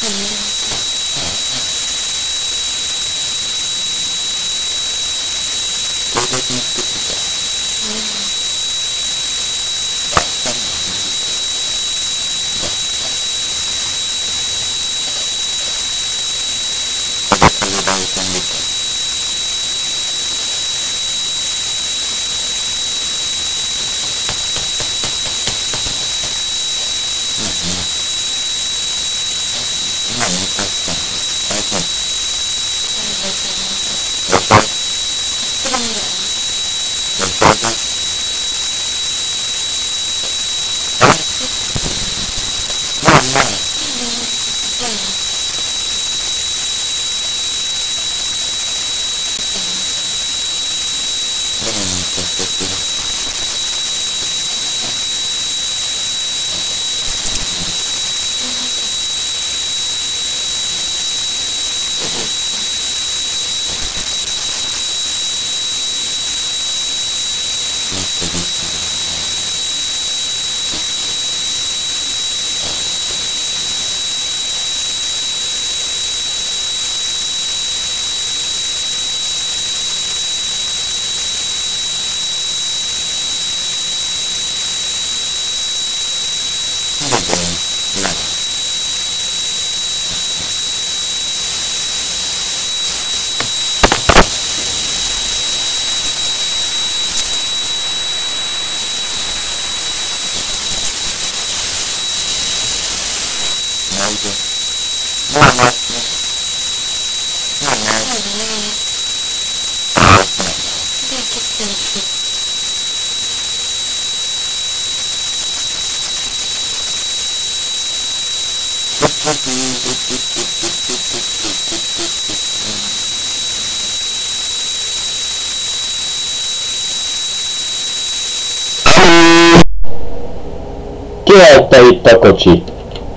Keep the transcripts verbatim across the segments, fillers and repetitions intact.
Ki hagyta itt a kocsit?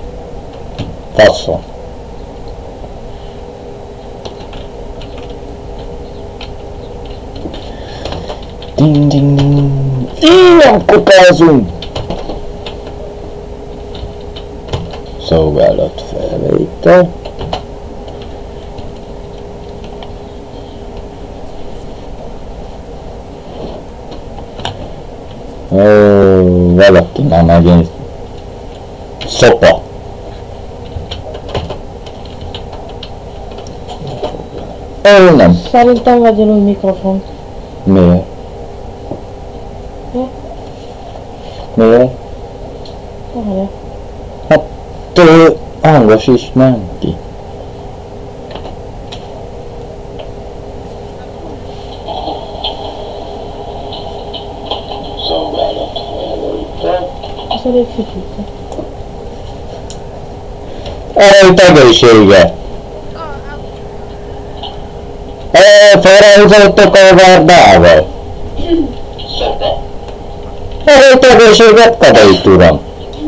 Faszom. Ding ding ding. Ilyen kupázunk! Szolgálat felvétel. Ó, valaki már megint szopa. Ó, nem. Szerintem vegyél új mikrofon. Miért? Hm? Miért? Várjál. Hát, ő hangos is ment ki. Ez elég fütyűte. Elejt egészsége! Felrehúzottok a várdával! Elejt egészséget, kadait uram!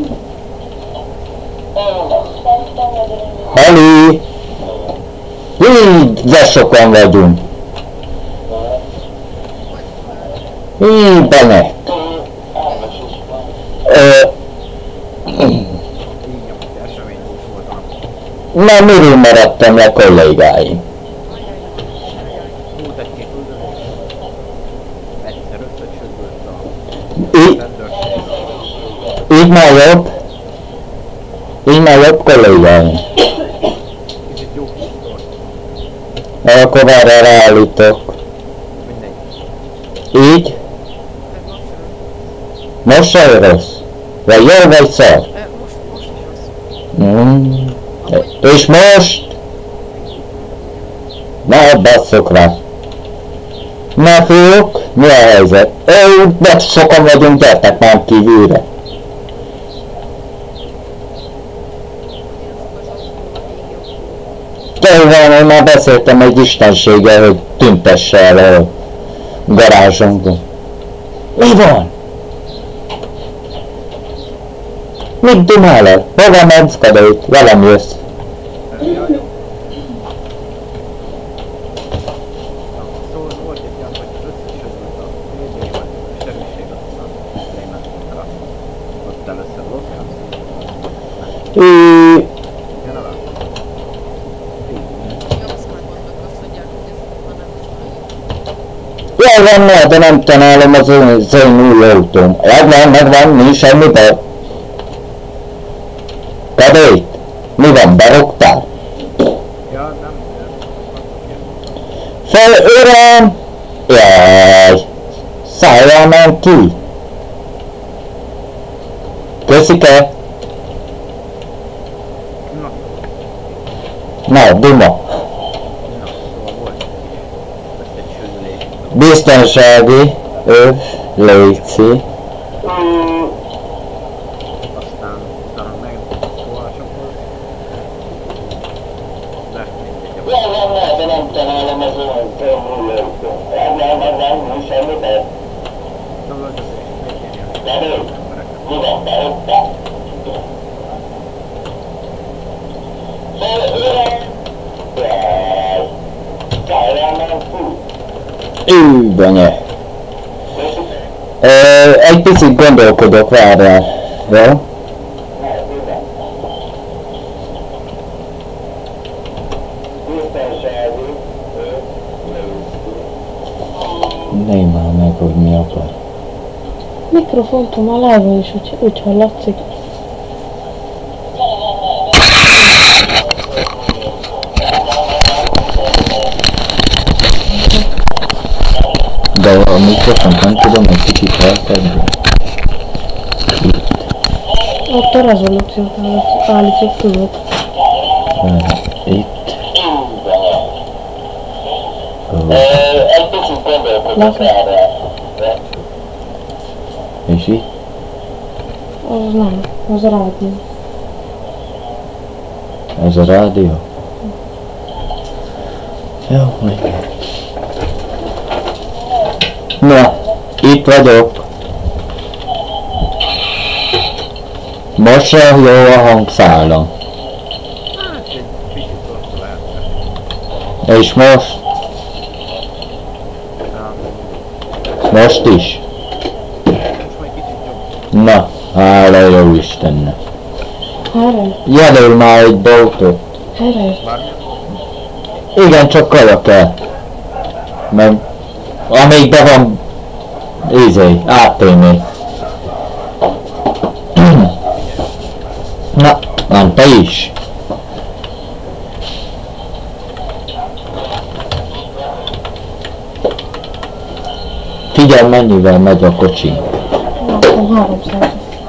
Halli! Így, de sokan vagyunk! Így, benek! Nem, miről maradtam le kollégáim? Így, így már jobb? Így már jobb kollégáim? Akkor erre ráállítok. Így? Most sem rossz? Vagy jó vagy szar? Mm. És most? Na, basszok rá. Na, fiúk, mi a helyzet? Ó, de sokan vagyunk, gyertek már kívülre. Tényleg, én már beszéltem egy istenséggel, hogy tüntesse el a garázsunkban. Mi van? Mit dumálod? Hova mensz, kadait? Velem jössz. Jól van, ne, de nem tanálom az én, az én új autóm. Megvan, megvan, nincs semmi baj. Kadét, mi van, berúgtál? Ja, nem, Fel, uram! Jaj! Szálljál már ki! Köszike! na, Na, duma! na, szóval volt ezt egy sűrülés. Biztonsági öv, léci. Aztán utána meg szóval akkor de mindegy. Jól van, ne, de nem találom az olyan új autóm. Megvan, megvan, nincs semmi baj. Szóval az azért még ilyen Kadét, embereket. mi van, berúgtál? Fel, uram! Jaj! Szálljál már ki! Ű, banya! Ö, egy picit gondolkodok, várjál. Jó? Nézd már meg, hogy mi akar. Mikrofontom a live-on is úgy, úgy hallatszik. De a mikrofont nem tudom egy kicsit eltenni. Ott a rezolúciót állítjuk fölött. Itt. Egy picit gondolkodok erre. És itt? Az nem, az a rádió. Ez a rádió? Jó, meg. Na, itt vagyok. Most sem jó a hangszálam. Hát egy kicsit rossz lehet. És most? Nem, Most is? most majd kicsit jobb. Na, hála jó Istennek. Helyre, Jelöl már egy boltot. helyre. Bármilyen? Igen, csak kaja kell. Meg amíg be van izé, á té em. Na, nem te is. Figyelj, mennyivel megy a kocsi. Látom háromszáz.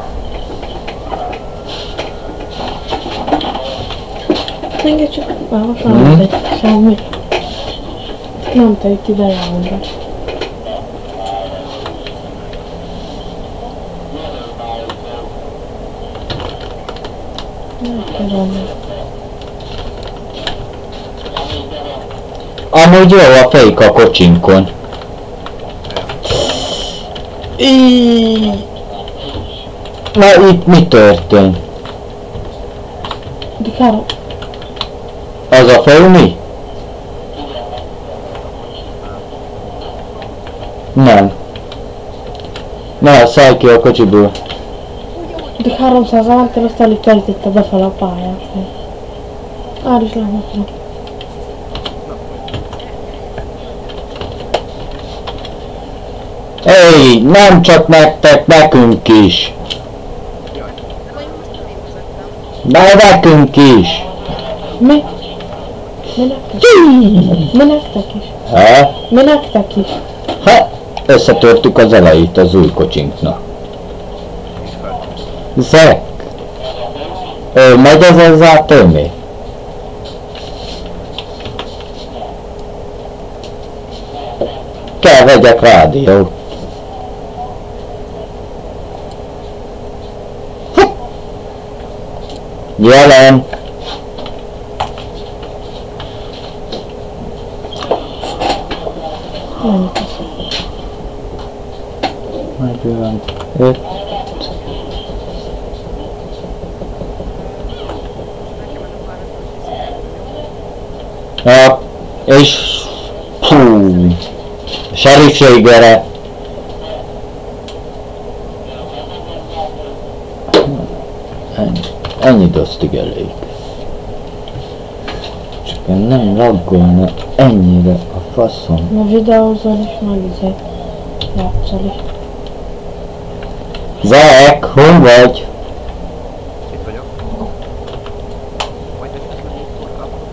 Engedj csak, már most már nem tegy semmi. Nem tegy ide járni. Tudom. Amúgy jó a fék a kocsinkon. Íííí. Na itt mi történt? De Károly, Az a fél mi? Nem. Na, szállj ki a kocsiból. de háromszáz mentél, azt elég telítette befele a pályát. Ár is láthatnak. Éj, nem csak nektek, nekünk is. De nekünk is. Mi? Mi nektek? Mi nektek is? Ha? Mi nektek is? Ha? Összetörtük az elejét az új kocsinknak. Zek. Ö, megy ez az á té em? Kell vegyek rádiót. Jelen. Nem teszem. Majd olyan öt. Ja, és hú, serifségere. Ennyi, ennyi dosztig elég. Csak nem laggolna ennyire a faszom. Na videózol is, meg izé. Játszol is. Zek, hol vagy? Itt vagyok. Vagy esetleg mikor kapod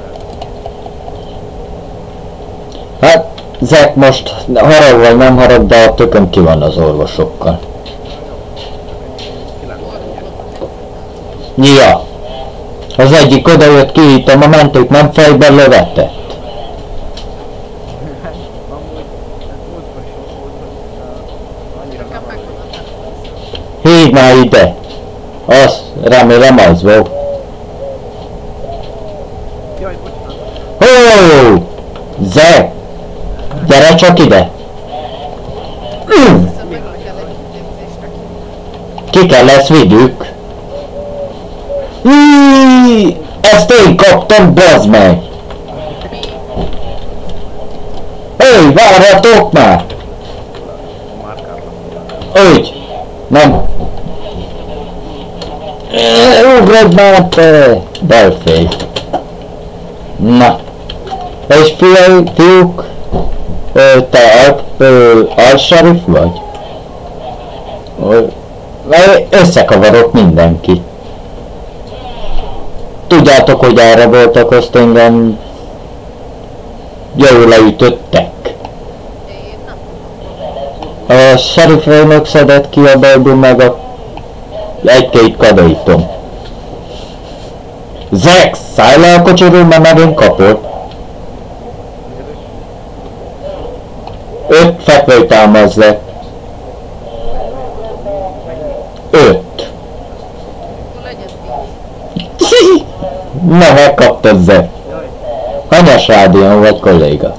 el? Hát, Zek most harag vagy nem harag, de a tököm ki van az orvosokkal. Ja. Az egyik odajött, kihittem a mentők, nem fejben lövetett. Amúgy, ez múltkor is ott volt, hogy annyira nem hallott. Hívd már ide! Az, remélem az volt. Jaj, bocsánat. Ó! Zek! Gyere csak ide! Mm. Ki kell lesz vigyük! Íííí! Ezt én kaptam, bazd meg! Hé, várjatok már! Már kaptam. Úgy! Nem! Ugrod már te! Belfély! Na! És fiai, fiúk? Ö, te al, ö, al-Sharif vagy? Ö, összekavarok mindenkit. Tudjátok, hogy erre voltak, azt engem jól leütöttek. A Sheriff főnök szedett ki a belből meg a egy-két kadaitom. Zek, szállj le a kocsiról, mert megint kapod. Öt fekvőt támazzak. Öt. Na, megkaptad, Zek. Hanyas rádión vagy, kolléga?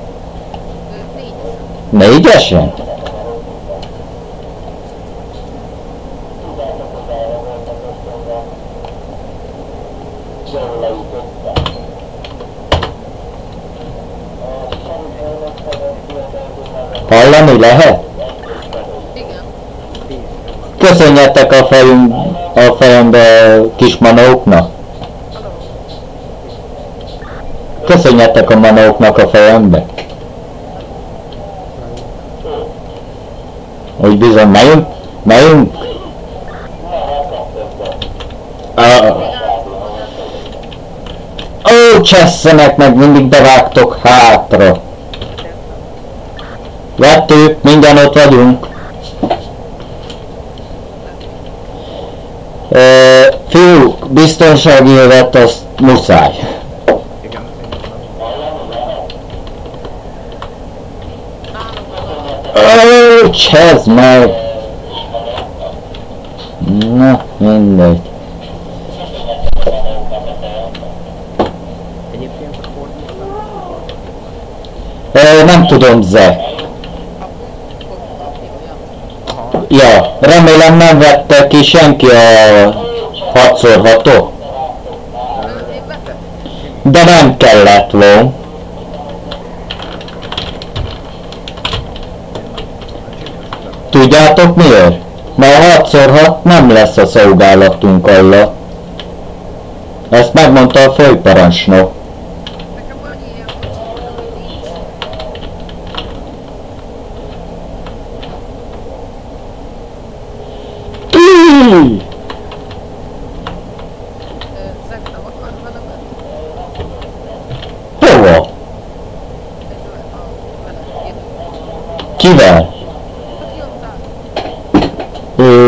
Négyesen? Hallani lehet? Igen. Köszönjetek a fejünk, a fejembe kis manóknak. Köszönjetek a manóknak a fejembe. Úgy bizony, megyünk? Megyünk? Ah. Ó, csesszenek meg, mindig bevágtok hátra. Vettük, minden ott vagyunk. E, fiúk, biztonsági jövet, azt muszáj. Igen, Ó, csessz meg! Na, mindegy. egyébként a fordítottam. E, nem tudom, Zek. Ja, remélem nem vette ki senki a hat szor hatot. Én vettem. De nem kellett volna. Tudjátok miért? Mert a hat szor hat nem lesz a szolgálatunk alatt. Ezt megmondta a főparancsnok. Nekem van ilyen, hogy nincs. Íííí! Szerintem akar velem. Hova? Kivel? Ö,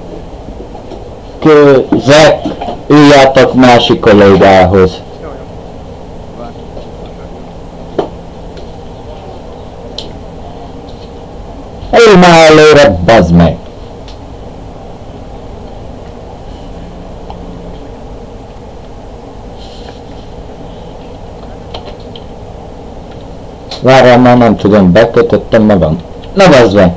kö, Zek, üljátok másik kollégához. Jó, jó. Várj. Ülj már előre, bazd meg! Várjál, már nem tudom, bekötöttem magam. Na bazd meg!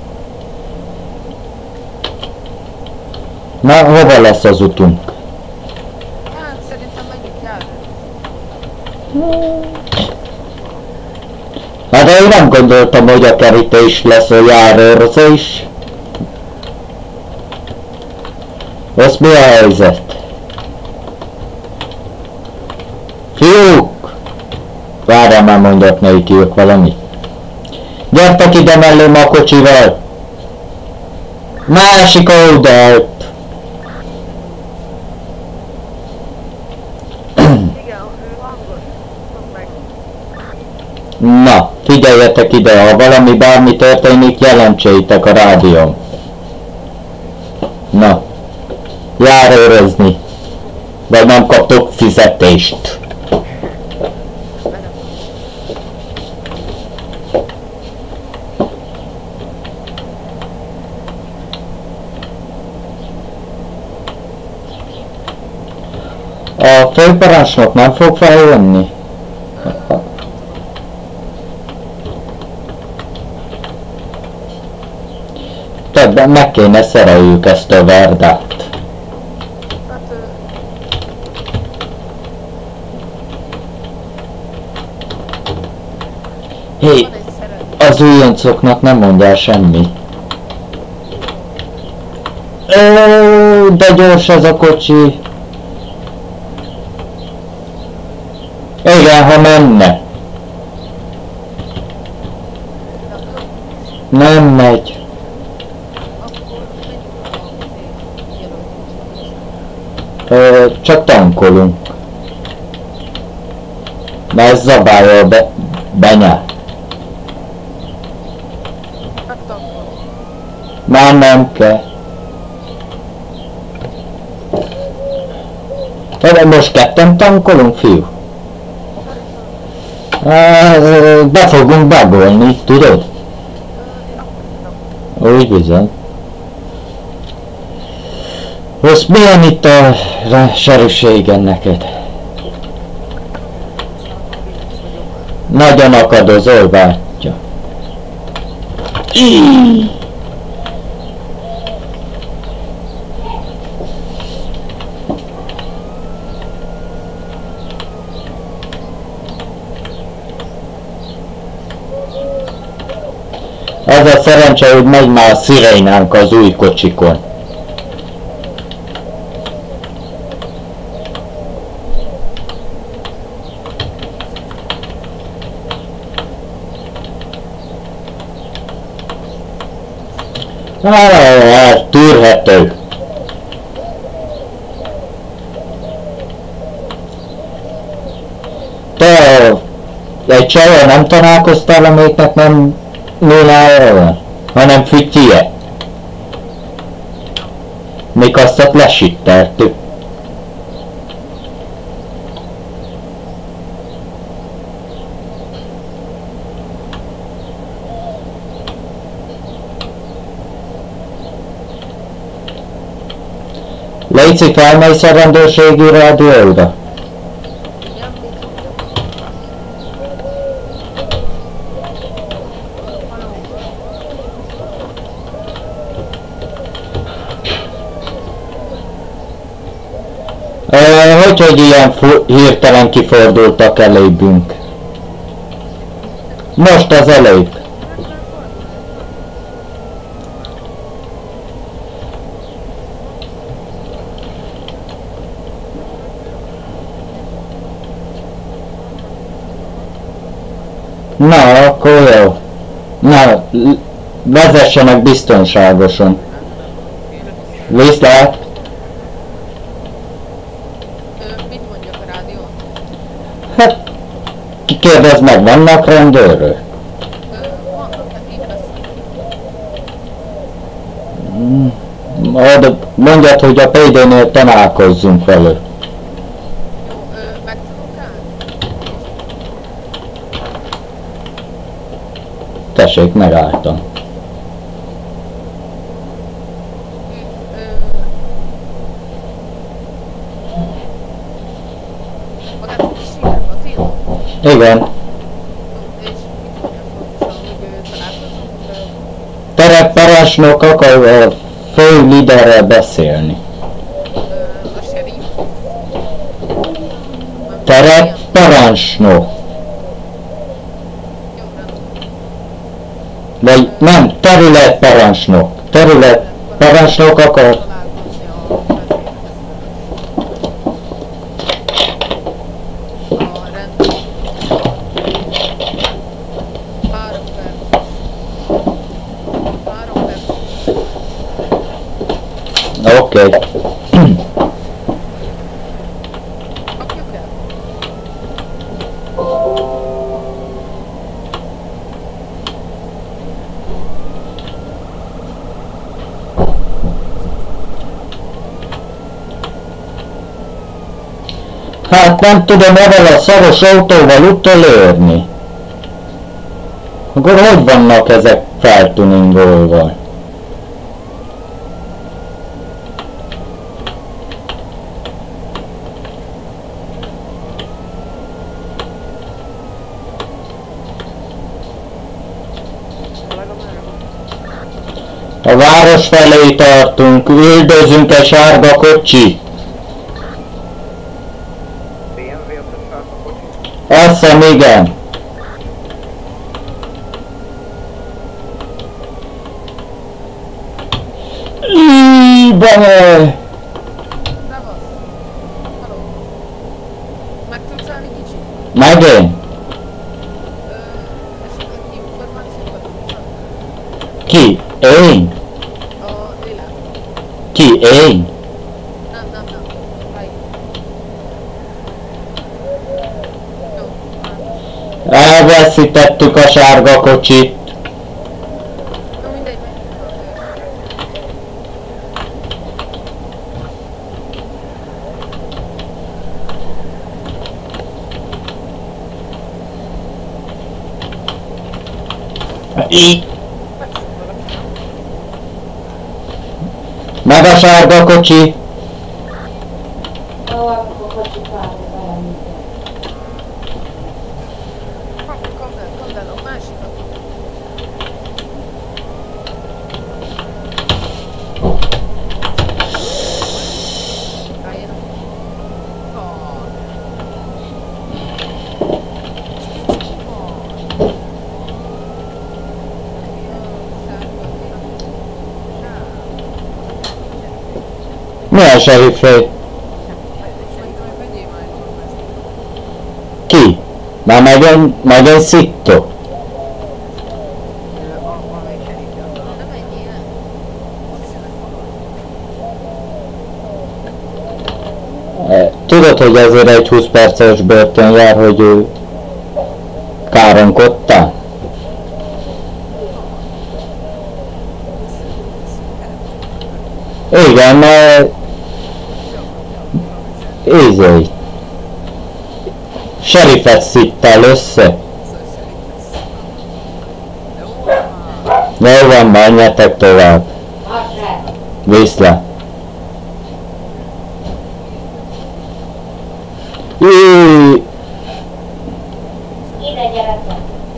Na, hova lesz az utunk? Hát szerintem menjünk járni. Hát én nem gondoltam, hogy a kerítés lesz a járőrzés. Az mi a helyzet? Fiúk! Várjál, már mondok nekik valamit. Gyertek ide mellém a kocsival! Másik oldalt! Igen, ő hangos. Mondd meg. Na, figyeljetek ide, ha valami bármi történik, jelentsétek a rádión. Na, járőrözni. Vagy nem kaptok fizetést. A főparancsnok nem fog feljönni? Többen meg kéne szereljük ezt a verdát. Hát ő... Hé, van egy szeret. az újoncoknak nem mondjál semmit. Ó, de gyors ez a kocsi. Igen, ha menne. Nem megy. Ö, csak tankolunk. Mert ez zabálja be, benyel. Már nem kell. De most ketten tankolunk, fiú? Be fogunk bagolni, tudod? Úgy bizony. Most milyen itt a serűségen neked? Nagyon akadozol, bátyja. Az a szerencse, hogy megy már a szirénánk az új kocsikon. Ah, tűrhető. Te egy csajjal nem találkoztál, amiknek nem nullára van, hanem fütyie. Még azt lesitteltük. Léci, felmész a rendőrségi rádióra? Uh, hogy, hogy ilyen hirtelen kifordultak elébünk? Most az előbb. Na, akkor jó. Na, vezessenek biztonságosan. Viszlát! Mit mondjak a rádión? Hát, kérdezz meg, vannak rendőrök? Vannak, hát így Mm, lesz. mondjad, hogy a pé dé-nél találkozzunk velük. Jó, meg tudunk állni? Tessék, megálltam. Igen. Terepparancsnok akar a fő líderrel beszélni. A sheriff. Terepparancsnok. Vagy nem, területparancsnok. Területparancsnok akar. Oké. Okay. Kapjuk el? Hát nem tudom ezzel a szaros autóval utolérni. Akkor hogy vannak ezek feltuningolva? A város felé tartunk, üldözünk egy sárga kocsi. bé em vé az a sárga kocsi? Azt hiszem, igen. Íbane! Szevasz! Haló! Meg tudsz állni kicsit? Meg én? Ö, esetleg információkat tudsz adni? Ki? Én? A Lilát. Ki? Én? Nem, nem, nem. Ráj. Jó, hát. Elveszítettük a sárga kocsit. No mindegy, menjünk. Így. Meg a sárga kocsi. Kapd el, kapd el a másikat. Álljanak. Van. Kicsi van. Milyen serifé? Ki? Már nagyon, nagyon szittó. Tudod, hogy ezért egy húsz perces börtön jár, hogy ő káronkodtál? Igen, mert... Ízé. Serifet szittál össze. Jó van, menjetek tovább. Viszlát. Íj. Ide gyerekek!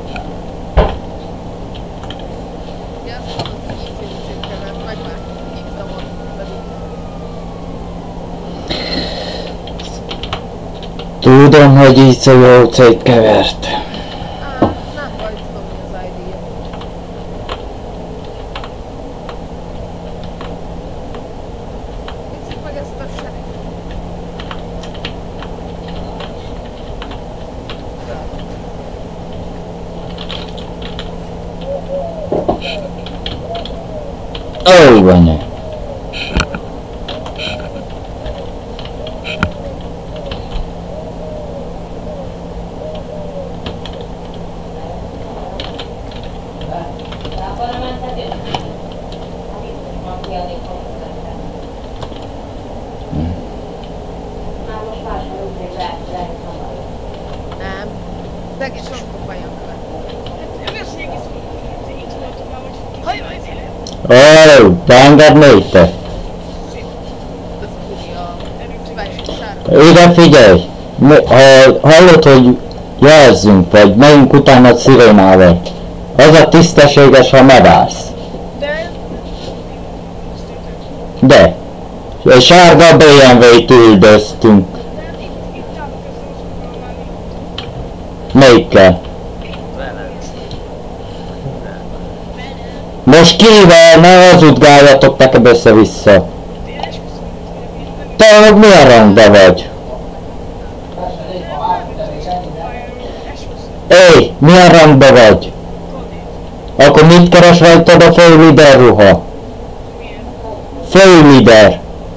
Tudom, hogy így szó cég kevert. Nem baj, tudom, hogy az i dé-je. Nézzük meg ezt a serifet. Ó, van. Nem. De egész sokszor bajom vele. Ó, beengednéd te? Ez ugye a kíváncsisára. Ide figyelj! Mi- Ha hallod, hogy jelzünk, vagy megyünk utána szirénával, az a tisztességes, ha megállsz. De! Egy sárga bé em vét üldöztünk. Melyikkel? Most kivel? Ne hazudgáljatok nekem össze-vissza. Te milyen rangban vagy? Éj, milyen rangban vagy? Akkor mit keres rajtad a főlider ruha? Főlider.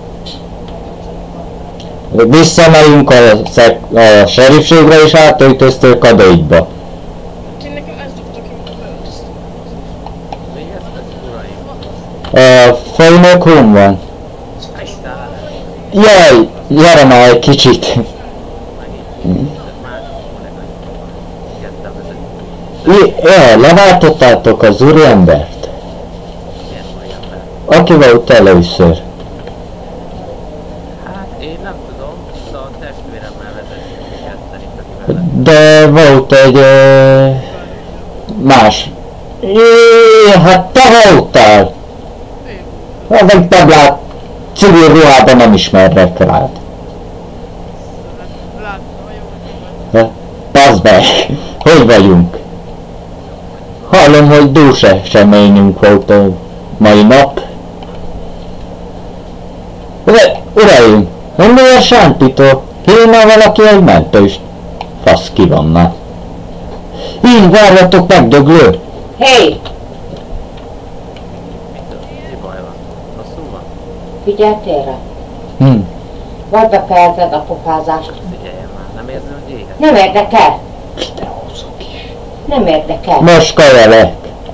Visszamegyünk a, szek, a serifségre és átöltöztök a döjtbe. Én nekem ez dugta ki, amikor beöltöztem. Végeztek, uraim? A főnök hon van? Állítál. Jaj, gyere már egy kicsit. Megint. Már kollégák. Kettem vezetni. Jaj, leváltottátok az úriembert? Milyen úriember? Aki volt először? Hát én nem tudom, de a testvéremmel vezetünk ketten itt, aki vele. De volt egy... Ö, más. Jé, hát te voltál! Ezek tablát civil ruhában nem ismernek rád. Láttam, hogy jó, hogy Pazd be! Hogy vagyunk? Hallom, hogy dús eseményünk volt a mai nap. Ura, uraim, hogy miért sántító? Hívna valaki egy mentőst? Fasz ki van már. Így várjatok megdöglő! Hé, Mit mi baj van? Rosszul van? figyeltél rá? Hm. Vagy befejezed a pofázást? Figyeljen már, nem érzed, hogy éhes? Nem érdekel. Nem érdekel. Most kajelek.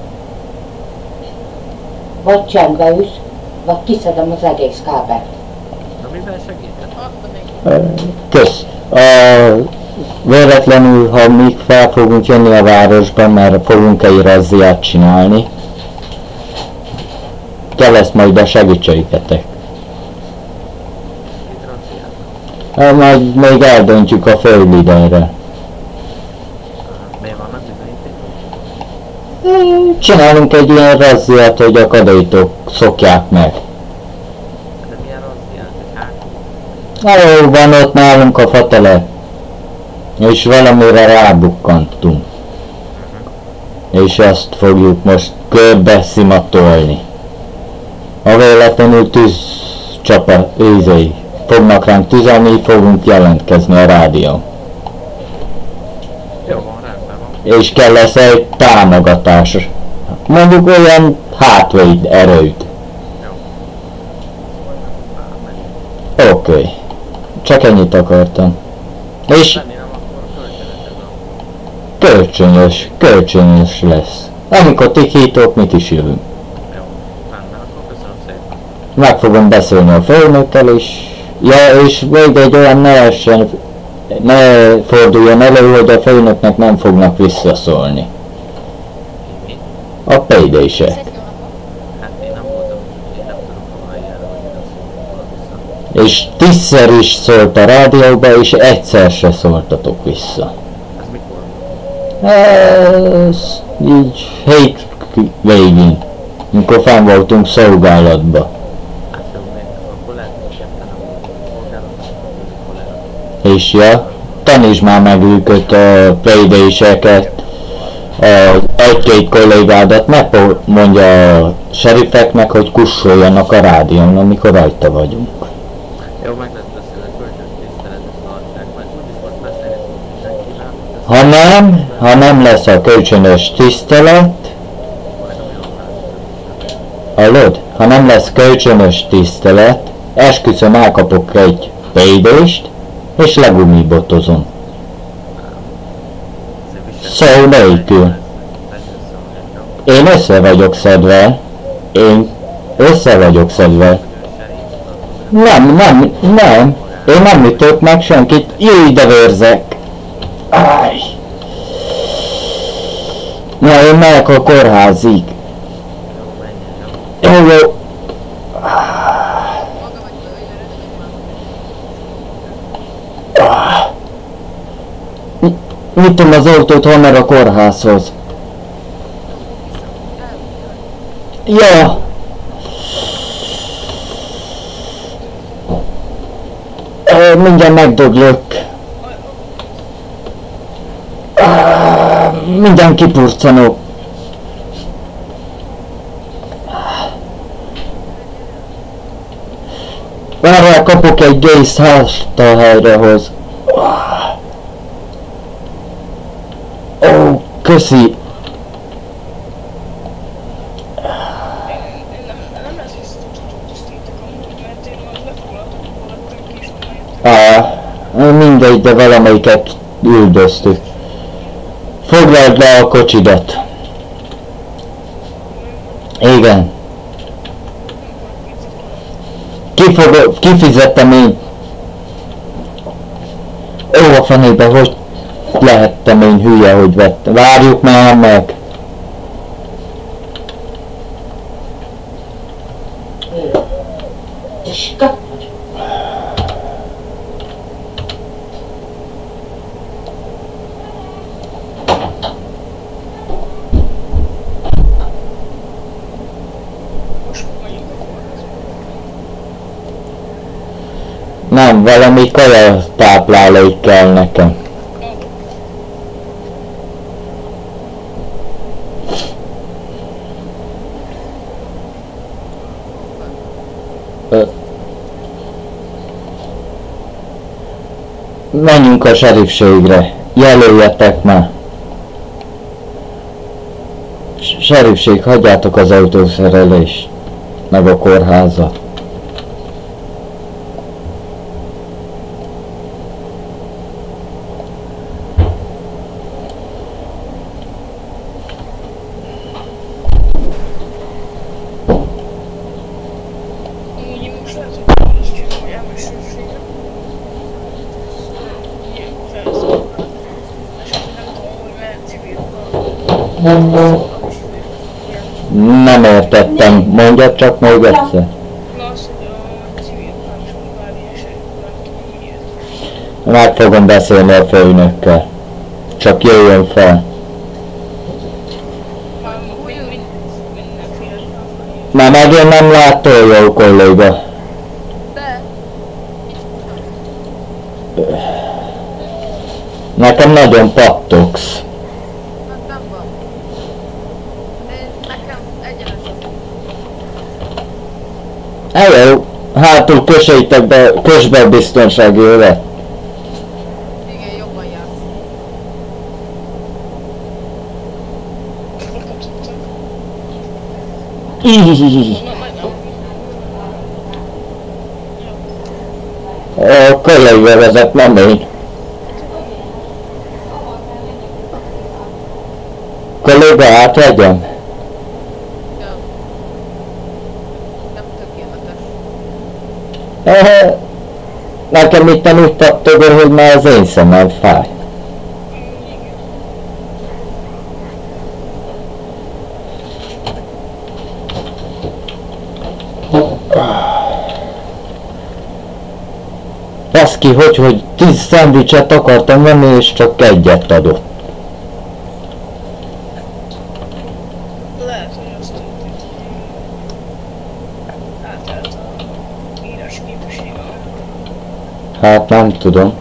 Vagy csendbe ülsz, vagy kiszedem az egész kábelt. Na mivel segítek? Adta még. Kösz. A, véletlenül, ha még fel fogunk jönni a városban, mert fogunk egy razziát csinálni, kell lesz majd a segítségetek. Mit ranciálnak? Hát majd még eldöntjük a főliderre. Miért vannak bizonyítékok? Csinálunk egy ilyen razziát, hogy a kadaitok szokják meg. De milyen ranciák? Hogy hát? Ahol van ott nálunk a fatele. És valamire rábukkantunk. És azt fogjuk most körbe szimatolni. Ha véletlenül tűz csapa, ízei fognak ránk tüzelni, fogunk jelentkezni a rádión. Jó van, rendben van. És kell lesz egy támogatás. Mondjuk olyan hátvéd erőt. Jó. Már megyünk. Oké. Okay. Csak ennyit akartam. És Lenni nem, akkor kölcsönös ez a... kölcsönös, kölcsönös lesz. Amikor ti hítok, mi is jövünk. Jó. Rendben, akkor köszönöm szépen. Meg fogom beszélni a főnökkel is. Ja, és még egy olyan ne essen, ne forduljon elő, hogy a főnöknek nem fognak visszaszólni. Mi? A pédések. Hát én nem voltam, én nem tudom, hova ilyenre, hogy nem szólok volna vissza. És tízszer is szólt a rádióba, és egyszer se szóltatok vissza. Ez mikor volt? Ez így hét végén, amikor fenn voltunk szolgálatba. Hát jó, még akkor lehet, hogy ketten nem voltunk szolgálatban, akkor kollega. És ja, tanítsd már meg őket a pédéseket, a egy-két kollégádat, ne po- mondja a serifeknek, hogy kussoljanak a rádión, amikor rajta vagyunk. Jó, meg lesz beszélni, kölcsönös tiszteletet tartják, majd úgyis most beszélni fogunk mindenkivel. Ha nem, ha nem lesz a kölcsönös tisztelet, Majd a jó feladatot. hallod? Ha nem lesz kölcsönös tisztelet, esküszöm elkapok egy pédést, és legumibotozom. Szó nélkül. Én össze vagyok szedve. Én össze vagyok szedve. Nem, nem, nem. Én nem ütök meg senkit. Jöjj, de vérzek. Áj. Na, én megyek a kórházig. Jó, jó. Maga vagy bőjjön, Nyitom az oltót honnan a kórházhoz. Ja. Ö, mindjárt megdöglök. Ah, mindjárt kipurcanok. Várjál, kapok egy gész hásta helyrehoz. Ó, köszi. Én nem, nem lesz vissza tudtok tisztítek amúgy, mert én már lefoglaltam volna ki is, Á, de valamelyiket üldöztük. Foglald le a kocsidat. Igen. Kifog, kifizettem én. Ó, a fenébe, hogy lehettem én hülye, hogy vettem. Várjuk már meg. Tiska. Nem, valami kajatáplálék kell nekem. Ö. Menjünk a serifségre. Jelöljetek már. Serifség, hagyjátok az autószerelést. Meg a kórházat. Nem értettem, mondjad csak még egyszer. Meg fogom beszélni a főnökkel. Csak jöjjön fel. Már megint nem láttól, jó kolléga. Nekem nagyon pattogsz. Hello, hátul kössétek be, kösd be a biztonsági övet. Igen, jobban jársz. A kolléga vezet, nem én. Kolléga, átvegyem? Eh, nekem itt úgy pattogol, hogy már az én szemem fáj. Baszki, hogy, hogy tíz szendvicset akartam venni, és csak egyet adott. Lehet, hogy azt tudjuk. Átállt a írás képessége. Hát nem tudom.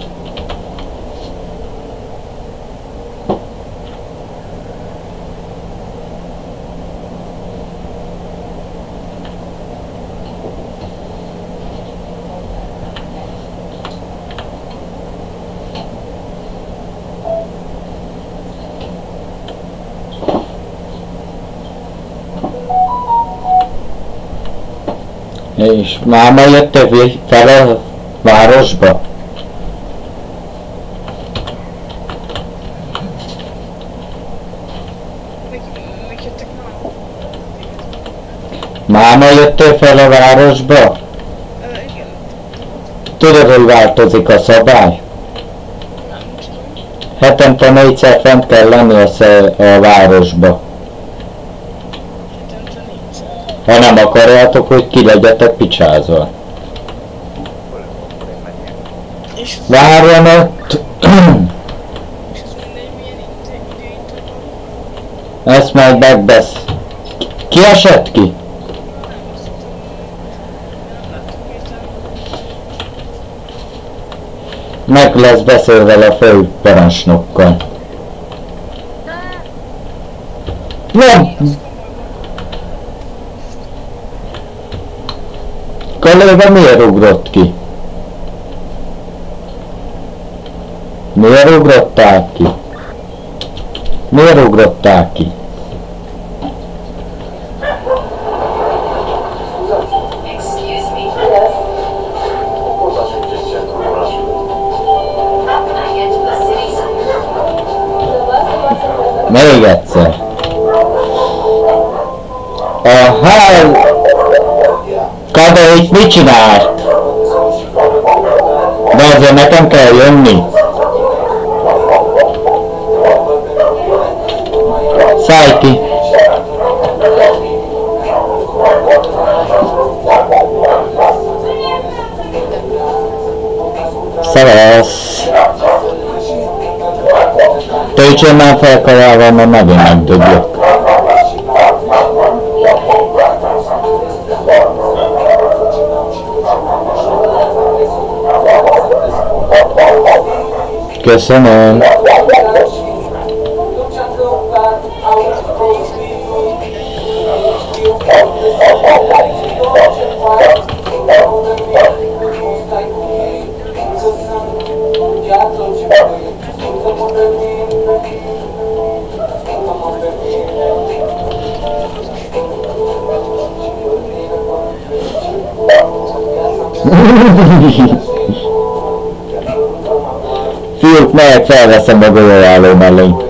És máma jöttek fel a városba? Máma jöttél fel a városba? Igen. Tudod, hogy változik a szabály? Nem tudom. Hetente négyszer fent kell lenni a, sze- a városba. Hetente négyszer. Ha nem akarjátok, hogy ki legyetek picsázva. És az, Várjon ott! és az mindegy milyen idő- időintervall. Ezt majd megbesz... Ki esett ki? Nem azt tudom. Nem láttuk értelme. Meg lesz beszélve a főparancsnokkal. Nem! Kolléga miért ugrott ki? Miért ugrották ki? Miért ugrották ki? Még egyszer. A hál... Kada itt mit csinált? De azért nekem kell jönni. Szállj ki! Szevasz! Töltsön már fel kajával, mert megint megdöglök. Köszönöm! Fiúk, melyek felveszem a golyóálló mellényt.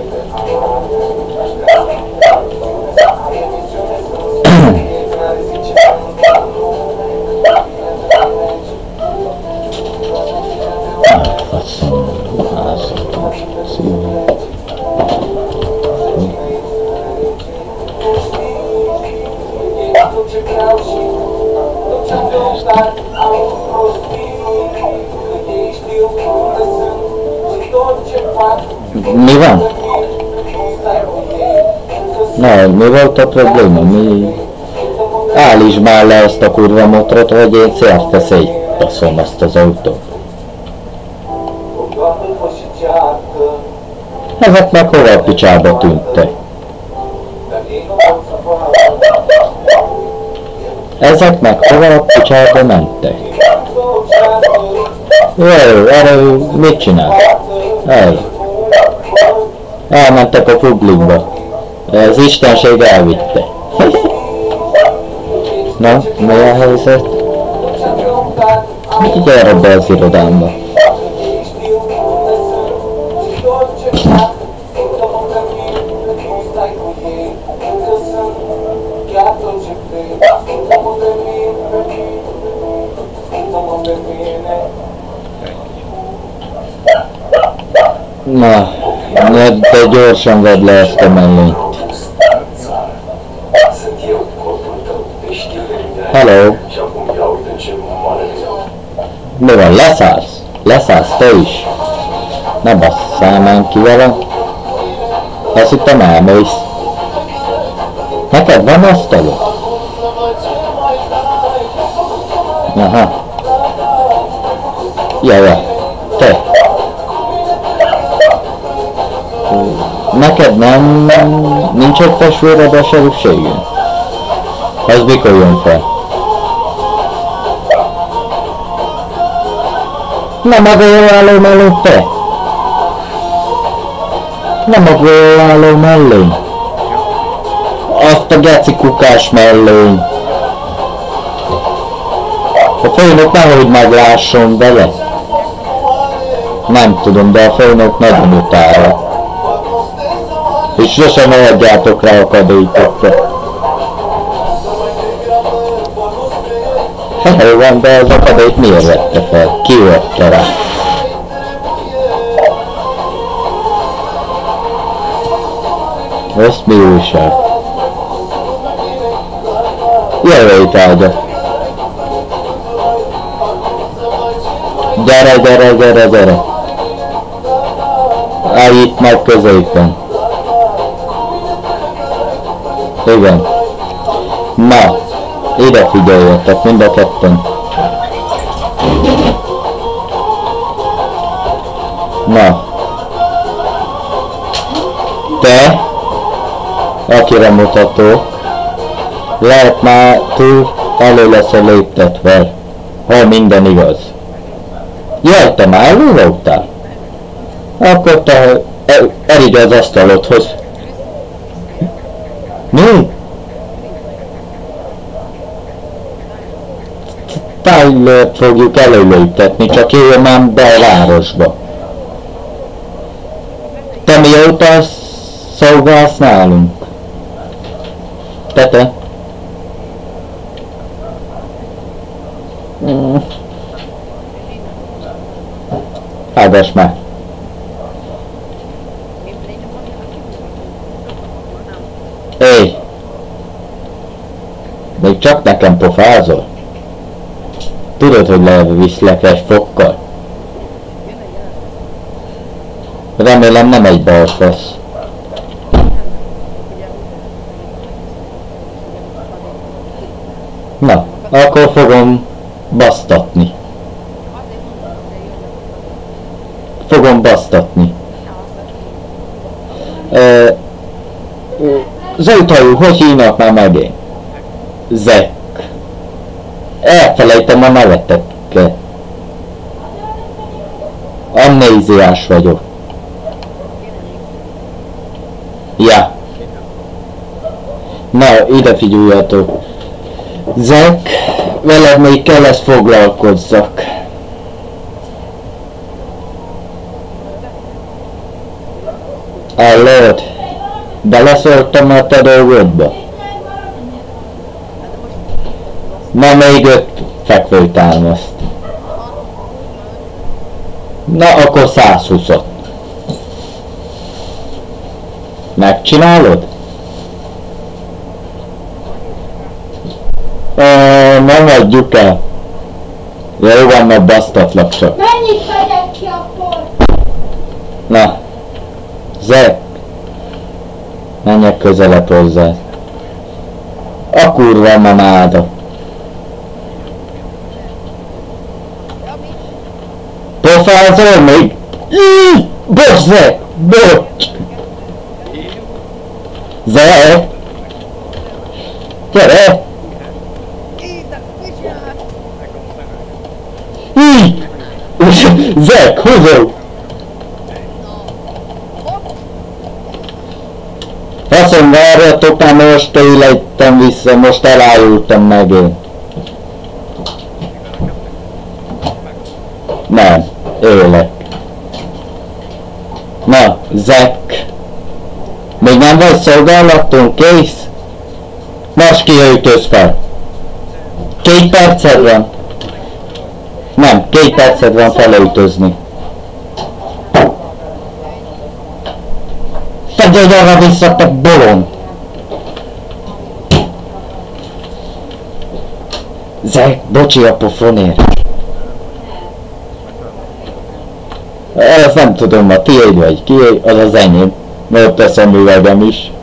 Mi van? Na, mi volt a probléma? Mi... Állítsd már le azt a kurva motrot, hogy én szerte szétbaszom azt az autót. Ezek meg hova a picsába tűntek? Ezek meg hova a picsába mentek? Jó, erre mit csinál? El. Elmentek a publikba. Az istenség elvitte. Na, mi a helyzet? Gyere be az irodámba. Na, de gyorsan vedd le ezt a mellényt. Hello! Mi van, leszállsz? Leszállsz te is? Ne basszál már ki vele. Azt hittem elmész. Neked van asztalod? Aha. Jaj, te. Neked nem... nincs egy testvéred a serifségen? Az mikor jön fel? Nem a golyóálló mellé, te! Nem a golyóálló mellé! Azt a geci kukás mellény! A főnök nehogy meglásson vele! Nem tudom, de a főnök nagyon utálja. És sosem adjátok rá a kadélytokra. Jó van, de az a kadélyt miért vette fel? Ki vette rá? Ezt mi újság? Jöjj itt áldja! Gyere, gyere, gyere, gyere! Állj itt meg középen! Igen. Na, ide figyeljetek mind a ketten. Na. Te, akire mutató, lehet már túl elő leszel léptetve, ha minden igaz. Jaj, te már elúroltál? Akkor te elígy az asztalodhoz. Mi? Tyler fogjuk előléptetni, csak jöjjön már be a városba. Te mióta szolgálsz nálunk? Tete? Mm. Hallgass már. Éj! Még csak nekem pofázol? Tudod, hogy leviszlek egy fokkal? Remélem nem egy balfasz. Na, akkor fogom basztatni. Fogom basztatni. E, Zöldhajú, hogy hívnak már megint? Zek. Elfelejtem a neveteket. Amnéziás vagyok. Ja. Na, ide figyeljetek. Zek, veled még kell ezt foglalkozzak. Hallod? Beleszóltam a te dolgodba? Na, még öt fekvőtámaszt. Na, akkor százhúszat. Megcsinálod? Uh, nem hagyjuk el. Jó van, mert basztatlak csak. Mennyit vegyek ki akkor? Na. Zek. Menjek közelebb hozzád. A kurva mamáda. Pofázol még? Íííí! Bocs, Zek! Bocs! Zek! Gyere! Íííí! Zek, húzó! Faszom, várjatok, már most élettem vissza, most elájultam megint. Nem, élek. Na, Zek. Még nem vagy szolgálaton, kész? Most kiöltöz fel. Két perced van. Nem, két perced van felöltözni. Tegyed arra vissza, te bolond! Zek, bocsi a pofonért. Ezt nem tudom, a tiéd vagy ki, az az enyém. Mert a szemüvegem is.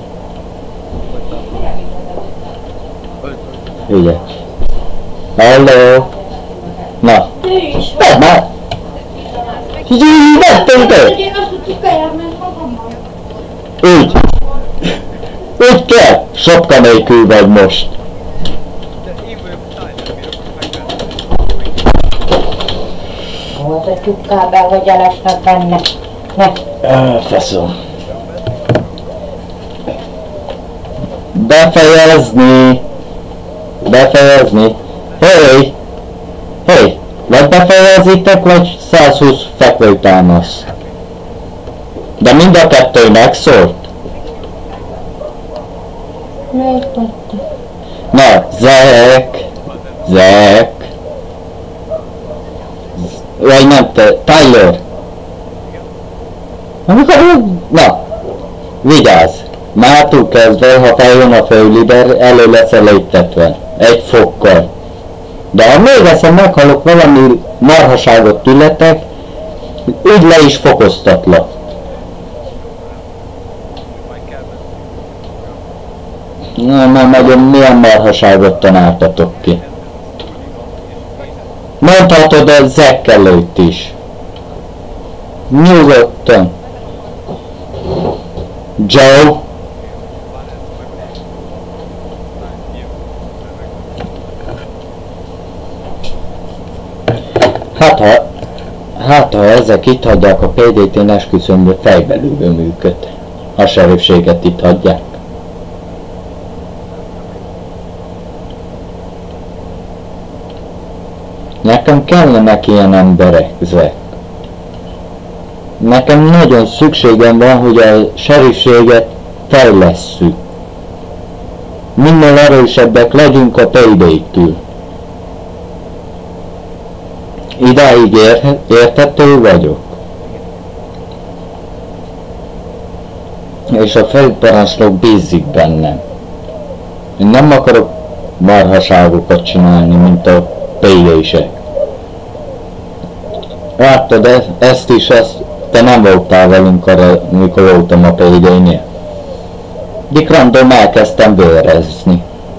Ugye. Hello! Na! Vedd már! Júj, vettem te! Én azt a cukáját ment magammal. Úgy! Úgy kell! Sopka nélkül vagy most. De én vagyok a Tyler, miért akarok megvenni? Volt a tyúkkábel, hogy elesnek benne. Ne. Ah, feszom. Befejezni! Befejezni! Hey! Hey! Vagy befejezitek, vagy százhúsz fekvőtámasz. De mind a kettő megszólt. Melyik vagy? Na, Zek! Zek! Vagy nem te, Tyler! Amikor, na, vigyázz! Mától kezdve, ha feljön a főliber, elő leszel léptetve. Egy fokkal. De ha még egyszer meghalok valami marhaságot tületek, úgy le is fokoztatlak. Na, már nagyon milyen marhaságot tanáltatok ki. Mondhatod a Zek előtt is. Nyugodtan. Joe. Hát ha, hát ha ezek itt hagyják a pé dé té-n, esküszöm, hogy fejbe lővöm őket. A serifséget itt hagyják. Nekem kellenek ilyen emberek, Zek. Nekem nagyon szükségem van, hogy a serifséget fejlesszük. Minél erősebbek legyünk a Payday-től. Idáig ér érthető vagyok. És a főparancsnok bízik bennem. Én nem akarok marhaságokat csinálni, mint a Payday-sek. Láttad e ezt is, ezt, te nem voltál velünk arra, mikor voltam a Payday-nél. Dick random elkezdtem vérezni.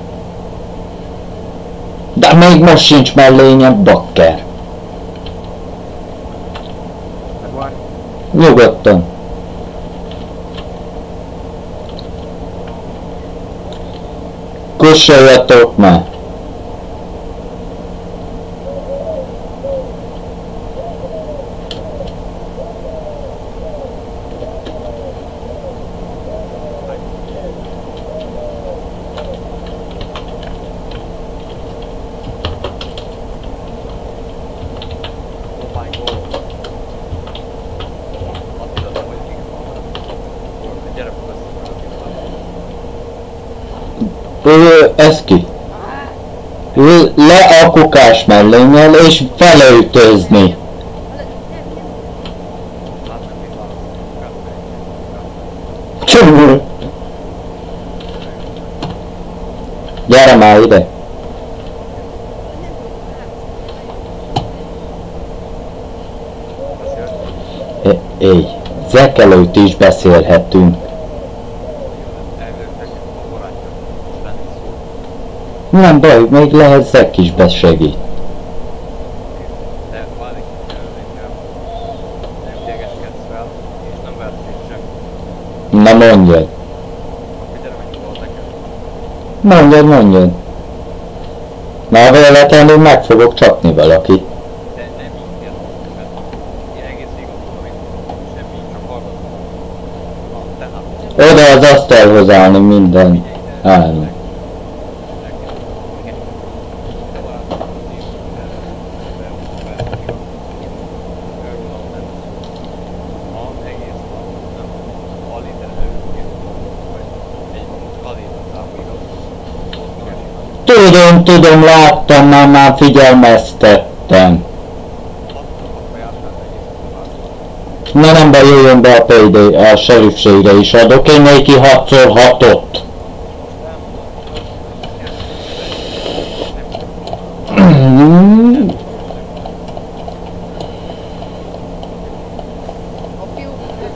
De még most sincs mellényem, bakker. Megvárj. Nyugodtan. Kussoljatok már. Oh my god. Azt hittem, hogy még van. Gyere, Ő, ez ki? Ő, le a kukás mellénnyel és felöltözni. Csúr. Gyere már ide. Éj, Zack előtt is beszélhetünk. Nem baj, még lehet Zack is besegít. De válik, nekem nem idegeskedsz fel, és nem versz sem. Na mondjad. Akkor gyere, menjünk volna neked. Mondjad, mondjad. Már véletlenül meg fogok csapni valakit. De nem így kell, mert én egész végig ott tudom, semmi, csak hallgatom. Na, tehát. Oda az asztalhoz állni minden. Állni. Tudom, tudom, láttam, már, már figyelmeztettem. Na nem baj, jöjjön be a Payday, a serifségre is adok én neki hatszor hatot. A fiú,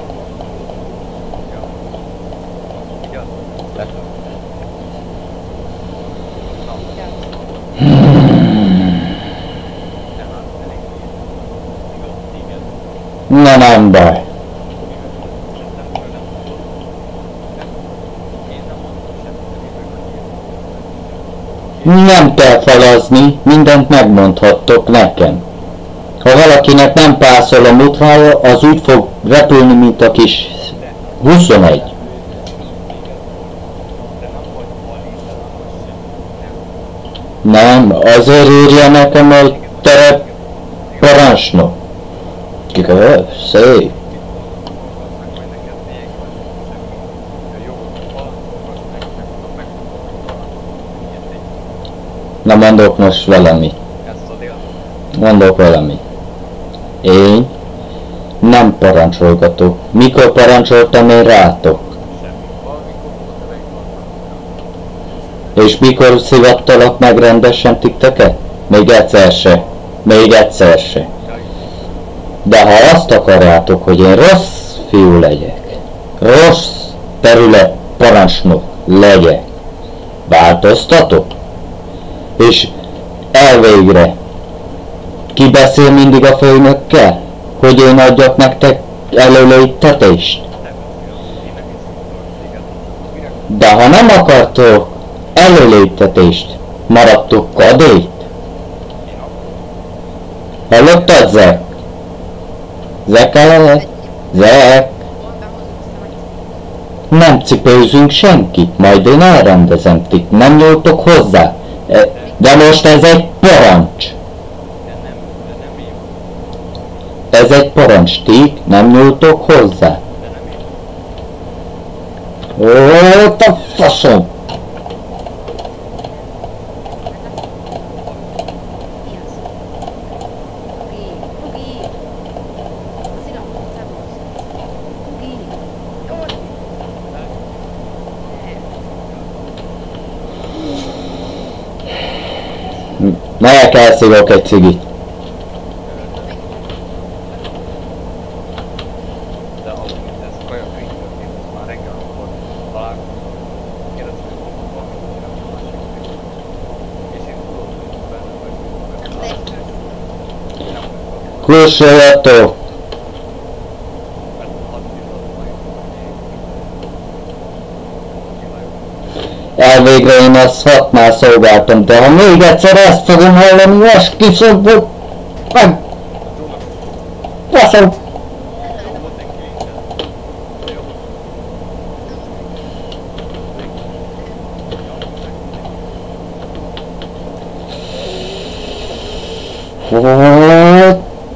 Na nem baj. Nem kell falazni, mindent megmondhattok nekem. Ha valakinek nem pászol a mutrája, az úgy fog repülni, mint a kis huszonegy. Nem, azért írja nekem a terep parancsnok. Kika, szép. Na mondok most valami. Mondok valami. Én nem parancsolgatok. Mikor parancsoltam én rátok? És mikor szivattalak meg rendesen titeket? Még egyszer se. Még egyszer se. De ha azt akarjátok, hogy én rossz fiú legyek, rossz terület parancsnok legyek, változtatok? És elvégre ki beszél mindig a főnökkel, hogy én adjak nektek előléptetést? De ha nem akartok előléptetést, maradtok kadét? Hallottad, Zack? Zack el? Zack? Nem cipőzünk senkit, majd én elrendezem ti, nem nyúltok hozzá. De most ez egy parancs. Ez egy parancstík, nem nyúltok hozzá. Ó, te faszom! Melyek elszívok egy cigit. De amúgy ez olyan könyvtörtént, ez már reggel, amikor találkoztam, kérdeztem, hogy hol van, hogy nem a másik könyv. És én tudod, hogy benne vagy. Nem vagyok. Kussoljatok! Mert hat pillanat majd, Elvégre én ezt hatnál szolgáltam, de ha még egyszer ezt fogom hallani, esküszöm, hogy meg... Faszom! Hogy...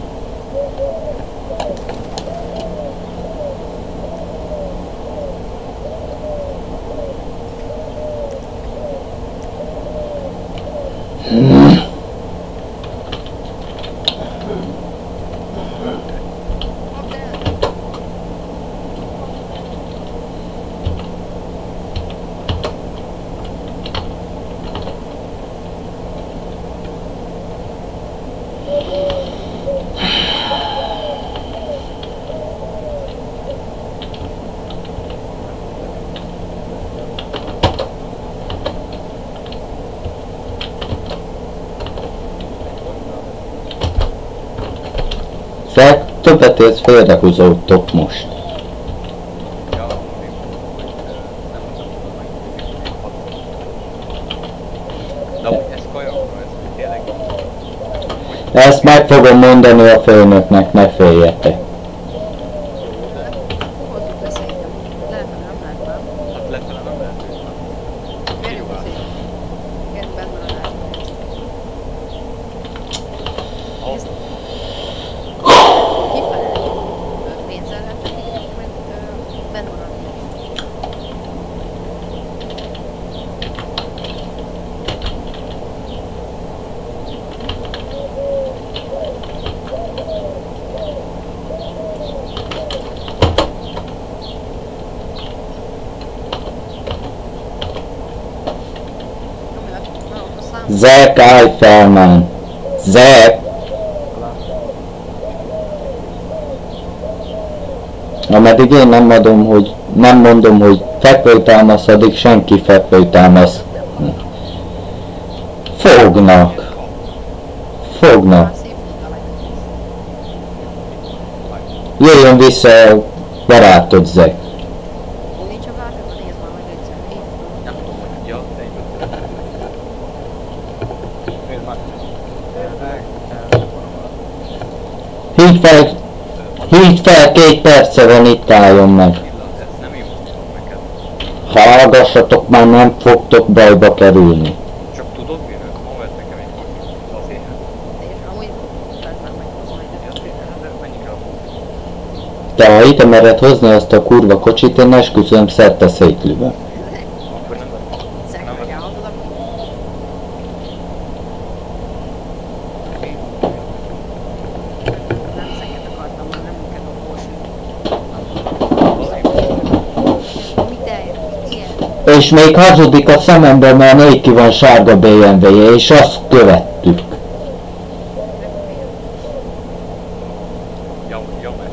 Szóval többet érsz félrehúzódtok most. Ja, amúgy én mondom, hogy nem mondom, hogy meg de amúgy ez kajakra, ez tényleg Ezt meg fogom mondani a főnöknek, ne féljetek. Hozzuk le szerintem. Lefele nem lehet már. hát lefele nem lehet, hogy Gyerjünk a szépen. Gyerjünk benne a lásd. azt Kifele. Pénzzel lehet tenni, meg benne maradni. Zek, állj fel, man! Zek! Ameddig én nem mondom, hogy nem mondom, hogy fekvőtámasz, addig senki fekvőtámasz. Fognak! Fognak! Jöjjön vissza a barátod, Zek. Nincs a várkában, nézd már meg egyszer. nem tudom, hogy ja, de egyből Miért már? Tényleg? Hívd fel, hívd fel, két perce van, itt álljon meg. Pillanat, ezt nem én mondtam neked. Hallgassatok, már nem fogtok bajba kerülni. Csak tudod mi? Ma vett nekem egy kocsit azért. És amúgy lehet már meghozni majd. Ja, tényleg, de mennyi kell a De ha ide mered hozni azt a kurva kocsit, én esküszöm szerte szétlüve. Akkor nem vett. Szeg Nem meg vett. elhatod, akkor nem szeget akartam, mert nem kell a borsút. Mit eljön? Mit ilyen? És még hazudik a szemembe, mert neki van sárga bé em vé-je, és azt követtük. Ja, ja, mert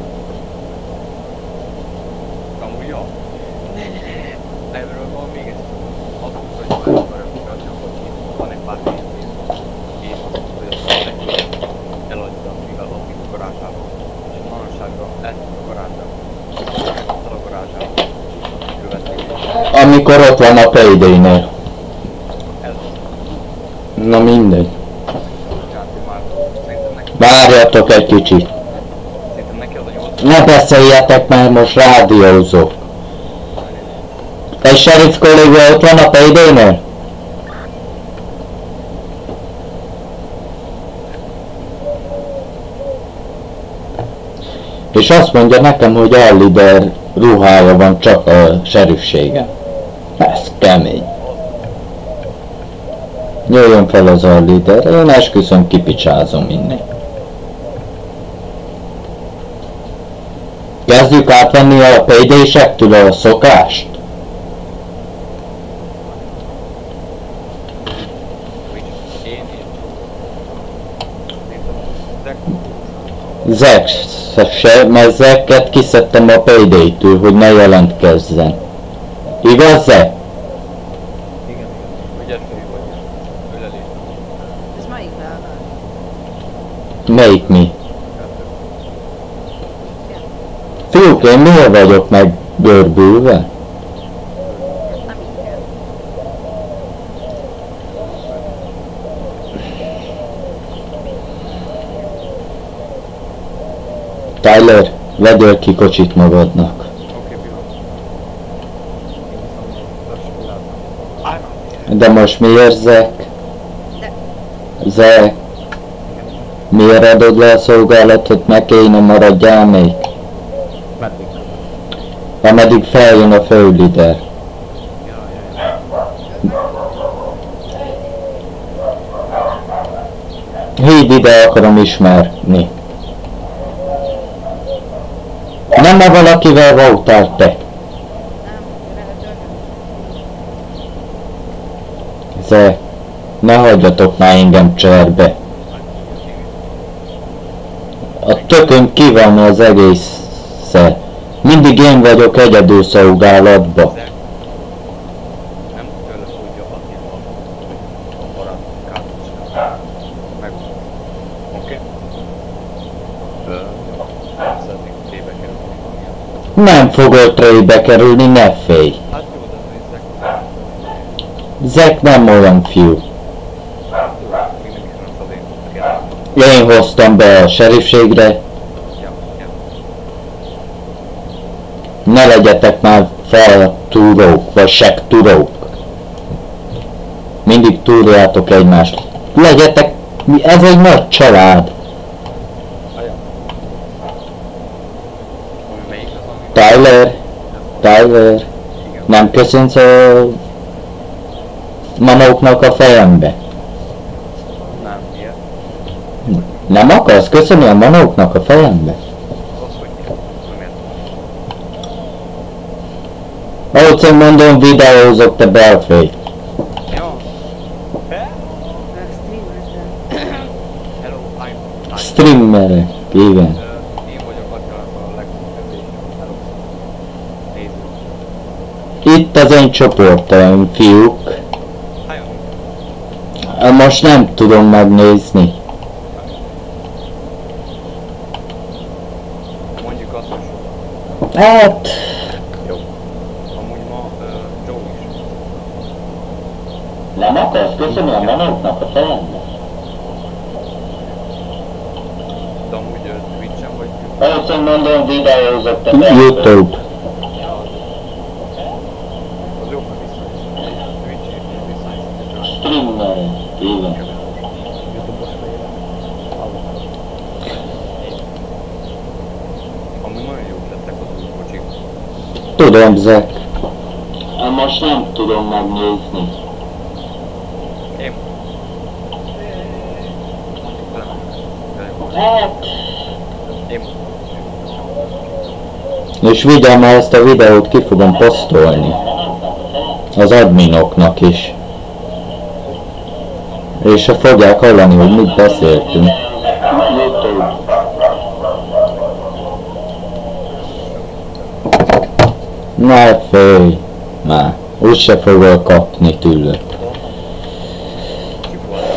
amúgy ja. Erről van még egy azok, hogy már akarok mutatni, hogy van egy pár pénz, és azt, hogy azt eladja, mivel addig a garázsában. És manapságra eltűnt a garázsában. Eltűnt a garázsában. Követték. Amikor ott van a Payday-nél. Elhoztam. Na mindegy. Tehát ő már szerintem neki, Várjatok egy kicsit. szerintem neki az a nyolc. Ne beszéljetek, mert most rádiózok. Egy sheriff kolléga ott van a Payday-nél? És azt mondja nekem, hogy Allider ruhája van csak a serifségen. Ez kemény. Jöjjön fel az Allider, én esküszöm kipicsázom innen. Kezdjük átvenni a pé dé-sektől a szokást? Én, én. Zek se, mert Zeket kiszedtem a pé dé-től, hogy ne jelentkezzen. Igaz, Zek? Igen, igen. Ügyes vagy vagy. Ölelés. Ez melyik beállás? Melyik mi? Fiúk, én miért vagyok meg görbülve? Nem így kell. Tyler, vegyél ki kocsit magadnak. Oké, pillanat. Lassan látom. Állj De most miért, Zek? Zek? Miért adod le a szolgálatot, meg kéne maradjál még? Meddig? Ameddig feljön a főlider. Ja, ja, ja. Hívd ide, akarom ismerni. Nem a valakivel voltál te? Nem, lehet dögöm. Zek, ne hagyjatok már engem cserbe. A tököm ki van az egészszer. Mindig én vagyok egyedül szolgálatba. Nem tőle úgy jobbatni a barát kártyát. Meg. Oké? Szeretnék tébe kerülni valamilyen. Nem fogod trébe kerülni, ne félj. Hát jó, de nézzek. Zek nem olyan fiú. Jó, mindenki az én kérdezem. Én hoztam be a serifségre. Ja, ja. Ne legyetek már fel túrók, vagy sek túrók. Mindig túrjátok egymást. Legyetek, ez egy nagy család. Ajá. Ami melyik az, ami... Tyler, Tyler, Igen. nem köszönsz a manóknak a fejembe? Nem, miért? Nem akarsz köszönni a manóknak a fejembe? Az, hogy miért? Nem értem. Ahogy én mondom, videózok, te belfély. Ja. Be? Meg streamerzel. Hello, I'm... I'm... Streamerek, igen. Ö, Én vagyok Attilának a legtöbb Hello. Nézzük. Itt az én csoportom, fiúk. Hájon. Most nem tudom megnézni. Mondjuk azt, hogy Hát... jó. Amúgy ma uh, Joe is. Nem akarsz köszönni a manóknak a fejembe? De amúgy uh, Twitch-en vagy... Ahogy én mondom, videózok, te belfély. YouTube. Ja, az... Az jó, hogy vissza is. Twitch és vissza is. Streamerek, igen. YouTube-os fejére. Amúgy nagyon jók lettek az új kocsik. Tudom, Zek. Most nem tudom megnézni. Én... Mondjuk velem. Hát... Én... És vigyel már ezt a videót, ki fogom posztolni. Az adminoknak is. És fogják hallani, hogy mit beszéltünk. YouTube. Ne félj! Már, úgyse fogok kapni tőle. Ki volt?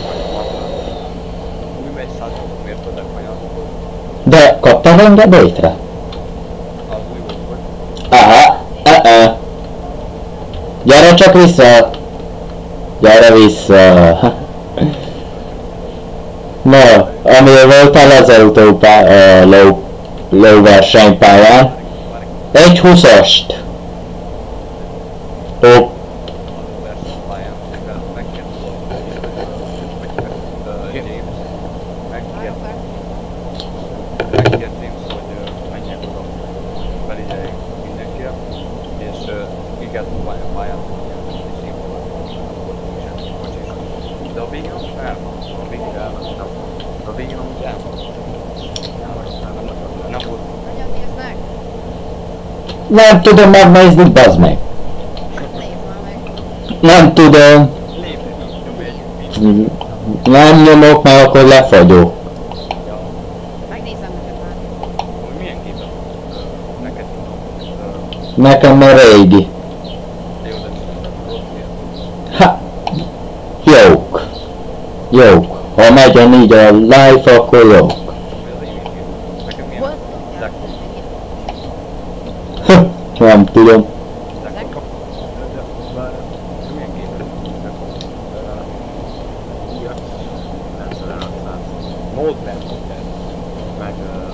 Mi megy száz mérföldek hajánlóból? De kaptál engedélyt rá? Az új volt vagy? Aha, uh-uh. Gyere csak vissza! Gyere vissza! Na, amíg voltál az autópá... Uh, ló... lóversenypályán. Egy húszast. Ó, A versenypályán megkért James. Megkért... Megkért James, hogy kell próbálni a pályát, és én de a végén amúgy elment, a végén elment, nem. A végén amúgy elment. Nem volt. Hogyan néznek? Nem tudom megnézni, bazd meg. Nézd már meg. Nem tudom. Lépni, nyomj egy videót. Nem nyomok, mert akkor lefagyok. Ja, Megnézem neked már. hogy milyen képet ö, neked indult. Nekem a régi. Jó, de rossz miért? Ha. Jók. Jók. Ha megy a így a live, akkor jók. Vagy az én képet. Nekem milyen? Hol? Zack. Nem tudom. Zack. Bár milyen képet? Note meg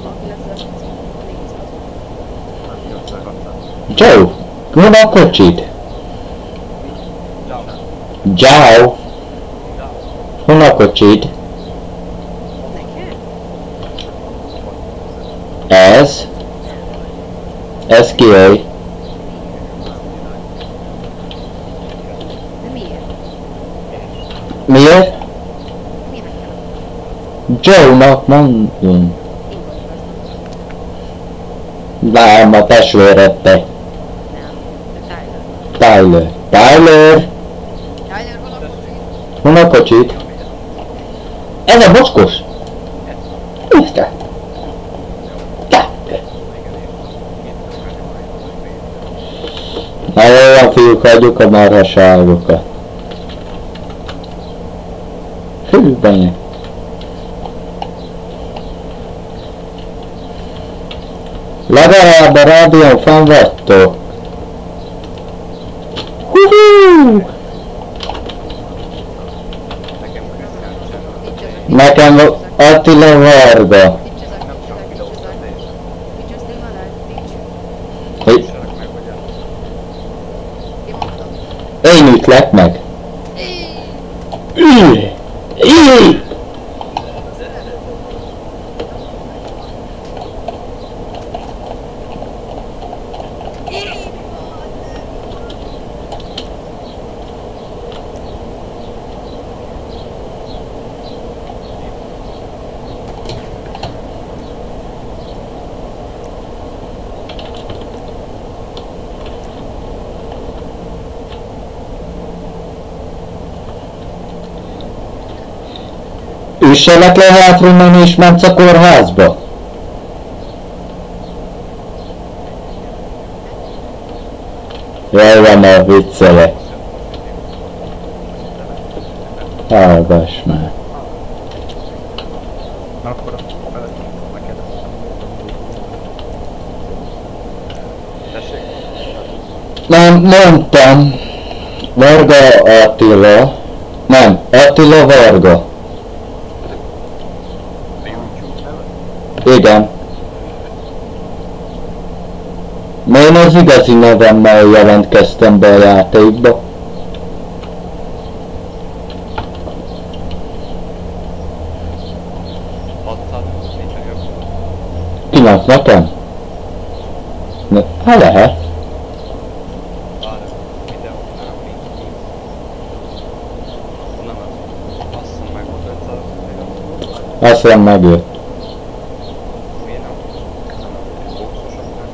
Joe, hol a kocsid? Ciao. Hol a kocsid? Ez? Ez ki oly? De miért? Miért? Miért kell? Joe-nak mondom. Én vagyok az. Nem, a testvéredtek. Nem. De Tyler. Tyler. Tyler? Tyler hol a kocsit? Hol a kocsid? Ez a bocskos? Isten. Na jó, a fiúk, hagyjuk a marhaságokat. Hű, benne. Legalább a rádión fenn vagytok. Hú-hú! Nekem Attila Varga. Nincs ezek, nincs ezek, nincs ezek. Nincs ezt én már nincs. Hogy Én mondtam. én ütlek meg. Ih! Ih! Üsselek le hátra menni és mentsz a kórházba? Jaj van, a viccelek. Hallgass már. Na akkor a felett megkérdeztem. Tessék? Nem, mondtam. Varga Attila. Nem, Attila Varga. A YouTube neve? Igen. Én az igazi nevemmel jelentkeztem be a játékba. hatszáz nincsen jobb. Kinek, nekem? Ne, ha lehet. Bár videónál nincs ki. Nem, azt hiszem meg volt ötszáz. Azt hiszem megjött. Miért nem? Nem, boxosoknak.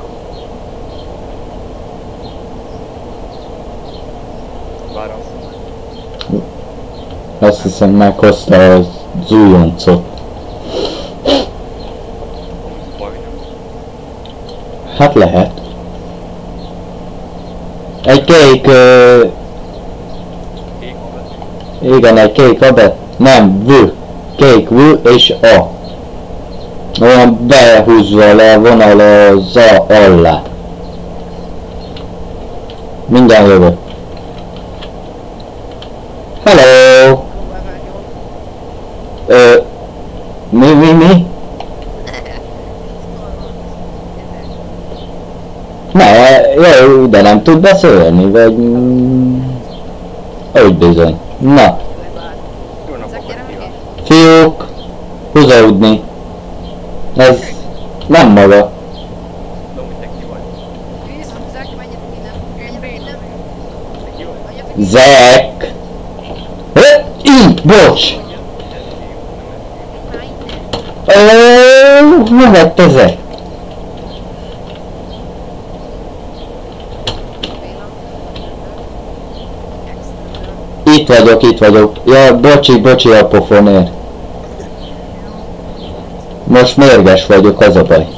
Bár azt hiszem. Azt hiszem meghozta az újoncot. Baj nem. Hát lehet. Egy kék... Ö, Kék van. igen, egy kék adat. Nem, V. Kék V és A. Olyan behúzva le vonal az A alá. Mindjárt jövök. Hello! Próbálj jól. Ö, mi, mi, mi? Ne, jó, de nem tud beszélni, vagy... mm, Úgy bizony. Na, Jó napot Ezek gyere meg kívánok. én. fiúk, húzódni. Ez nem maga. Tudom, hogy te ki vagy. Víz, Zaki, menjen innen. Menjen innen. Zek! Így, bocs! Ó, hol lett ezek? Itt vagyok, itt vagyok. Ja, bocsi, bocsi a pofonért. Most mérges vagyok, az a baj.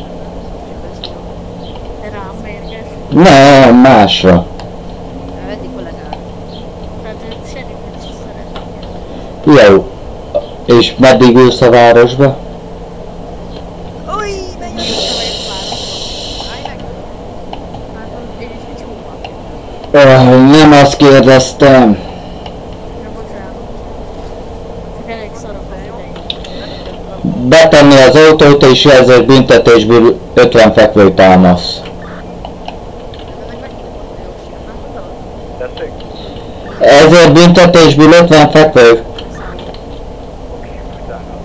Rám mérges. Nem, másra. Eddig kollégára. Tehát őt serifet szeretnék. Jó. És meddig ülsz a városba? Új, de jó, hogy vagyok városban. Állj meg! Hát, én is mit húva. Oh, nem azt kérdeztem. Ja, bocsánat. Csak elég szar a felidején. Betenni az autót és ezért büntetésből ötven fekvő támasz. De meg meghívott a jogsírt, nem tudod? Tessék? Ezért büntetésből ötven fekvő. Oké, utána.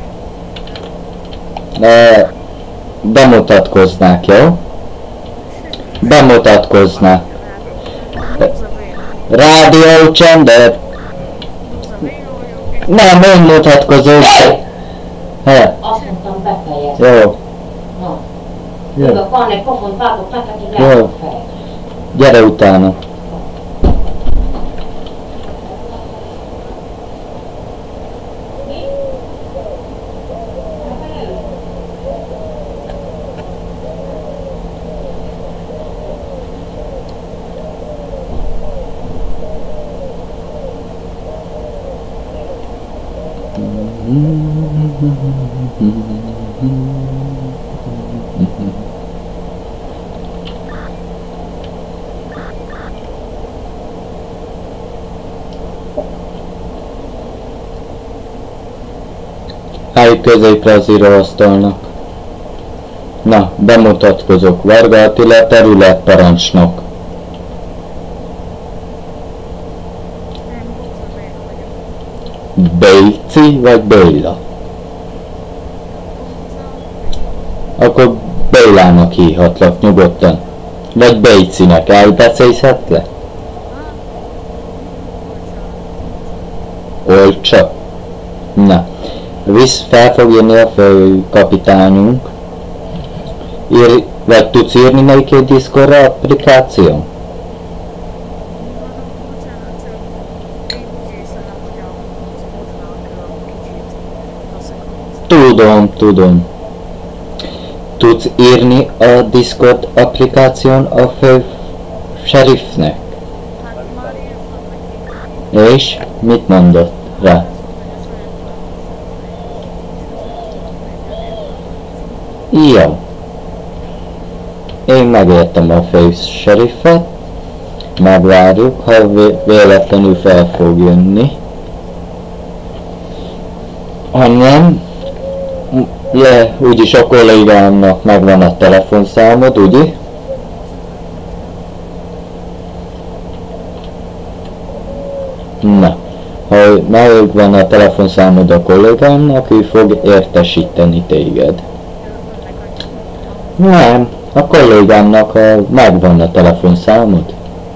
E, bemutatkoznák, jó? Bemutatkoznák. Rádió csendet. Nem, én mutatkozom. He, Azt mondtam befejezni. jó, No. jó, Tudok, van egy pofont vágok neked, hogy Jó. lehet fel. gyere utána. Állj középre az íróasztalnak. Na, bemutatkozok. Varga Attila, területparancsnok. Béci vagy Béla? Akkor Bélának hívhatlak nyugodtan. Vagy Bécinek, elbeszélhet le? Olcsa. Na, visz fel fog írni a főkapitányunk. Ír, vagy tudsz írni neki egy Discord applikáció? Tudom, tudom. Tudsz írni a Discord applikáción a fő sheriffnek? És mit mondott rá? Jó. Én megértem a fő sheriffet. Megvárjuk, ha vé- véletlenül fel fog jönni. Ha nem, le, úgyis a kollégámnak megvan a telefonszámod, ugye? Na, ha megvan a telefonszámod a kollégámnak, ő fog értesíteni téged. Nem, a kollégámnak a, megvan a telefonszámod.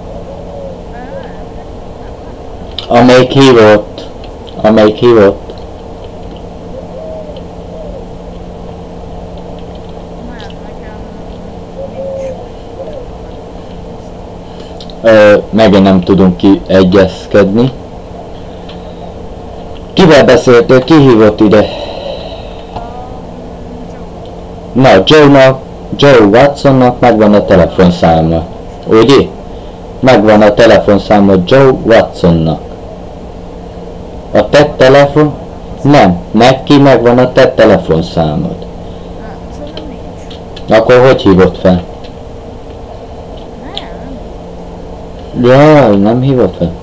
Amelyik hívott, amelyik hívott. Ö, megint nem tudunk kiegyezkedni. Kivel beszéltél? Ki hívott ide? Na, Joe-nak, Joe Watsonnak megvan a telefonszáma. Ugye? Megvan a telefonszáma Joe Watsonnak. A te telefon? Nem, neki megvan a te telefonszámod. Akkor hogy hívott fel? Jaj, nem hívott fel?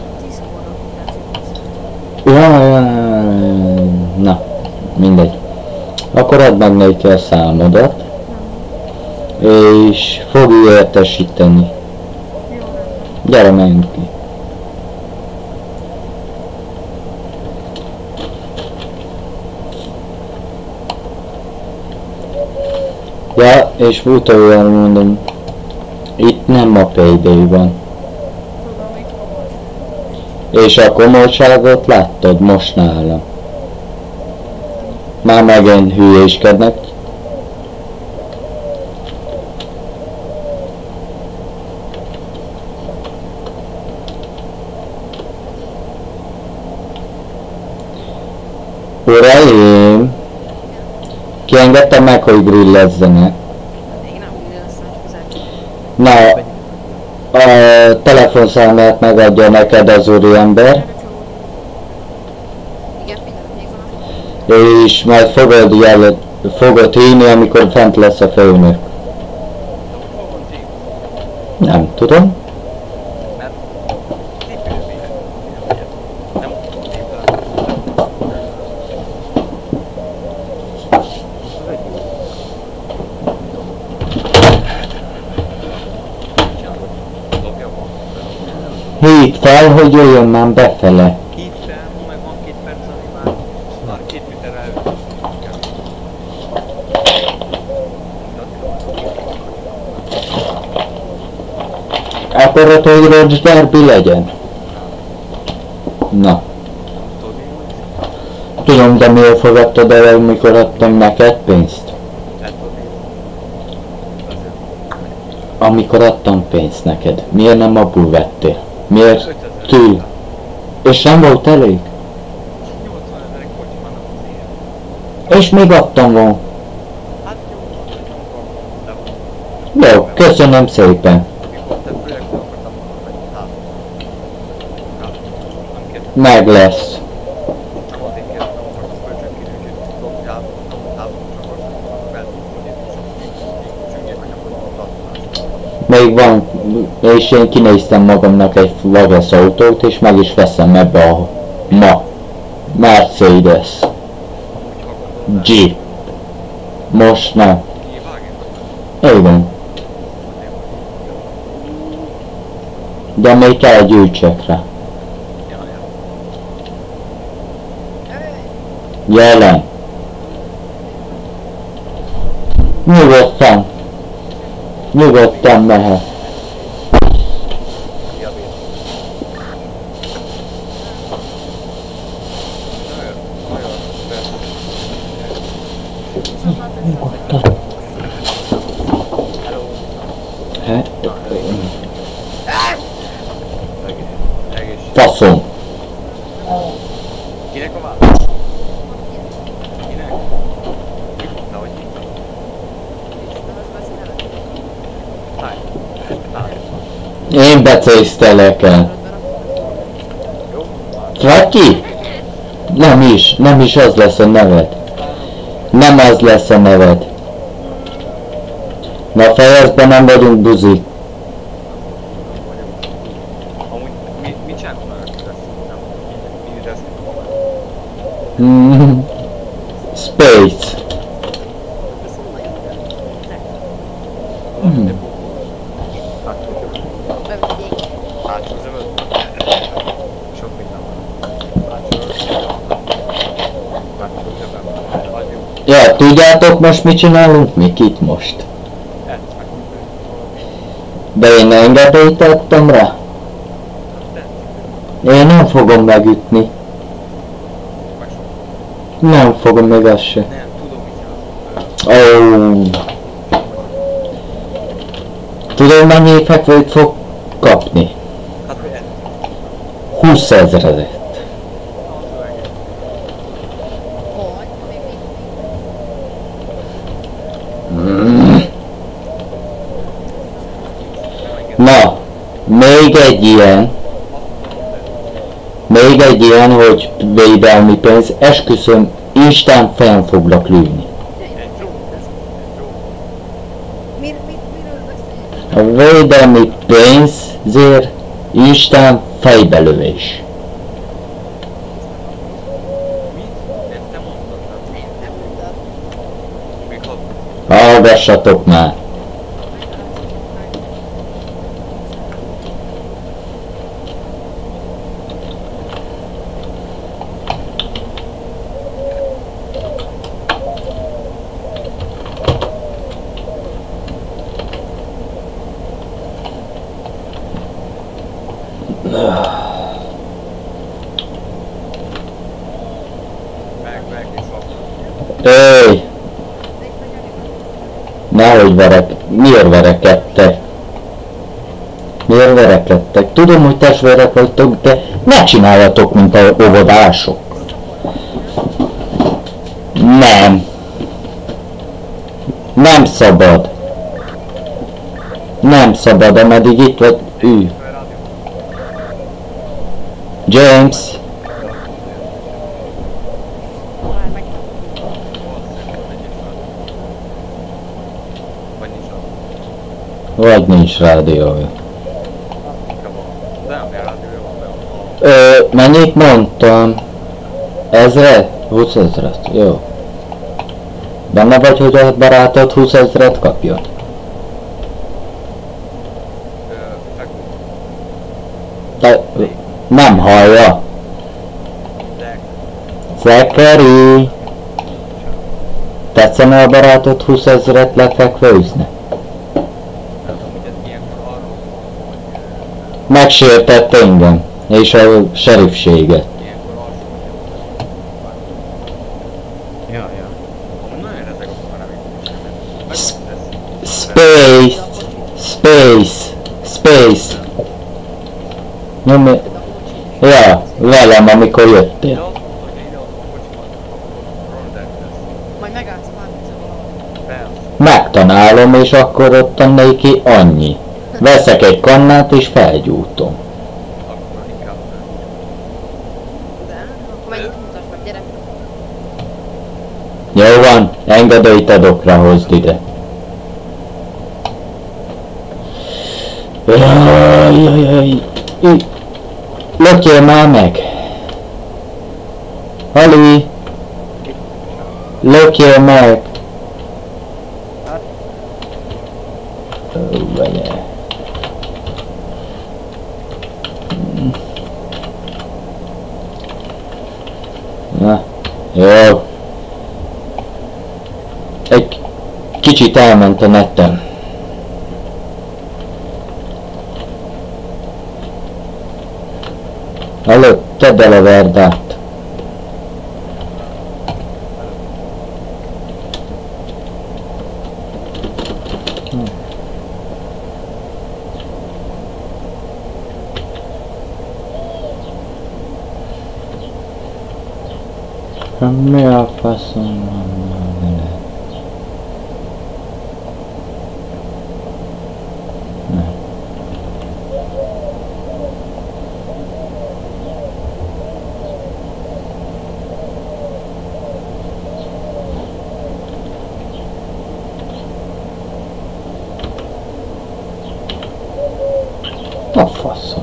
Jaj, na, mindegy. Akkor add meg neki a számodat. És fogj értesíteni. Gyere, menjünk ki. Ja, és utoljára mondom, itt nem a payday van. És a komolyságot láttad most nálam? Már megint hülyéskednek. Uraim! Kiengedtem meg, hogy grillezzenek. Még nem úgy lesz, hogy Na, a telefonszámát megadja neked az úriember, igen, figyelj, még van. és majd fogod, jel, fogod hívni, amikor fent lesz a főnök. Nem tudom. Mert cipőzni. Nem tudom cipőzni. Hívd fel, hogy jöjjön már befele. Hittem, meg van két perc, ami már, már két méterrel előtt. Akarod, hogy Roach Derby legyen? Na. Tudom, de miért fogadtad el, amikor adtam neked pénzt? Amikor adtam pénzt neked, miért nem abból vettél? Miért tűl? És nem volt elég? nyolcvan ezer kocsmának az ilyen. És még adtam volna. Hát jó, Jó, köszönöm szépen. mikor te projektről akartam volna, hogy hát. Hát, nem kértem. Meg lesz. Nem azért kértem, akartam kölcsönkérni, úgyhogy dobjál, dobjál, csak akartam feltudni, és csüngék anyagot tartanás. Még van, és én kinéztem magamnak egy Lagos autót, és meg is veszem ebbe a ma Mercedes Jeep. Most nem. Igen. De még kell gyűjtsek rá. Jelen. Nyugodtan. Nyugodtan mehet. Nyugodtan. Hát, faszom. Kinek a válasz? Kinek? Ki mondta, hogy ki? Hány? Hány? Én becéztelek el. Jó? Fraki? Nem is, nem is az lesz a neved. Nem az lesz a neved. Na fejezd be, nem vagyunk buzi. Amúgy mi, mit csinálunk már ezt? Nem. Mi ezt? Mm. Space. Mm. Hátsó zömöd? Sok minden van. Hátsó Hátsó zömöd. Vagy jó. Ja, tudjátok most mit csinálunk? Mi itt most? Ezt meg. De én engedélyt adtam rá? Én nem fogom megütni. Meg sok. Nem fogom meg azt se. Nem, tudom mit csinálsz. Ó. Tudom mennyi fekvőt fog kapni? Hát, hogy ez. húszezret. Vagy, még Mm. Na, még egy ilyen. Még egy ilyen, hogy védelmi pénz, esküszöm, Isten fenn foglak lőni. Egy drón. Egy drón. Mir, mir, miről beszélsz? A védelmi pénzért Isten fejbelövés. Mit? Nem, te mondtad, nem? Nem mondtad. Még hat. Hallgassatok már. Éj! Nehogy verek. Miért verekedtek? Miért verekedtek? Tudom, hogy testvérek vagytok, de ne csináljatok, mint a óvodások. Nem. Nem szabad. Nem szabad, ameddig itt vagy. Ü. James. Vagy nincs rádiója. Ö, mennyit mondtam? Ezret? húsz ezret? Jó. Benne vagy, hogy a barátod húsz ezret kapjon? De nem hallja. Zekeri! Tetszene a barátod húsz ezret lefekve üzne? Megsértett engem, és a serifséget. Space! Space! Space! Nyomj... Ja, velem, amikor jöttél. Majd megállsz már, Megtanálom, és akkor ott neki annyi. Veszek egy kannát, és felgyújtom. de akkor menjünk mutasd meg, gyere. Jó van, engedélyt adok rá, hozd ide. Jaj, jaj, jaj. Lökjél már meg! Ali! Lökjél meg! Ó, vegye. Na, jó. Egy kicsit elment a netem. Halló, tedd el a verdát. Mi a faszom van vele? A faszom.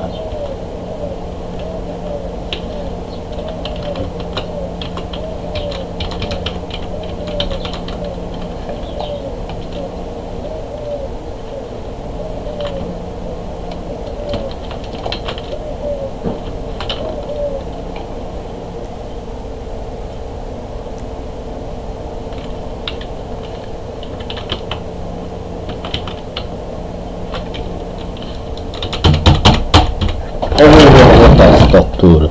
Túl.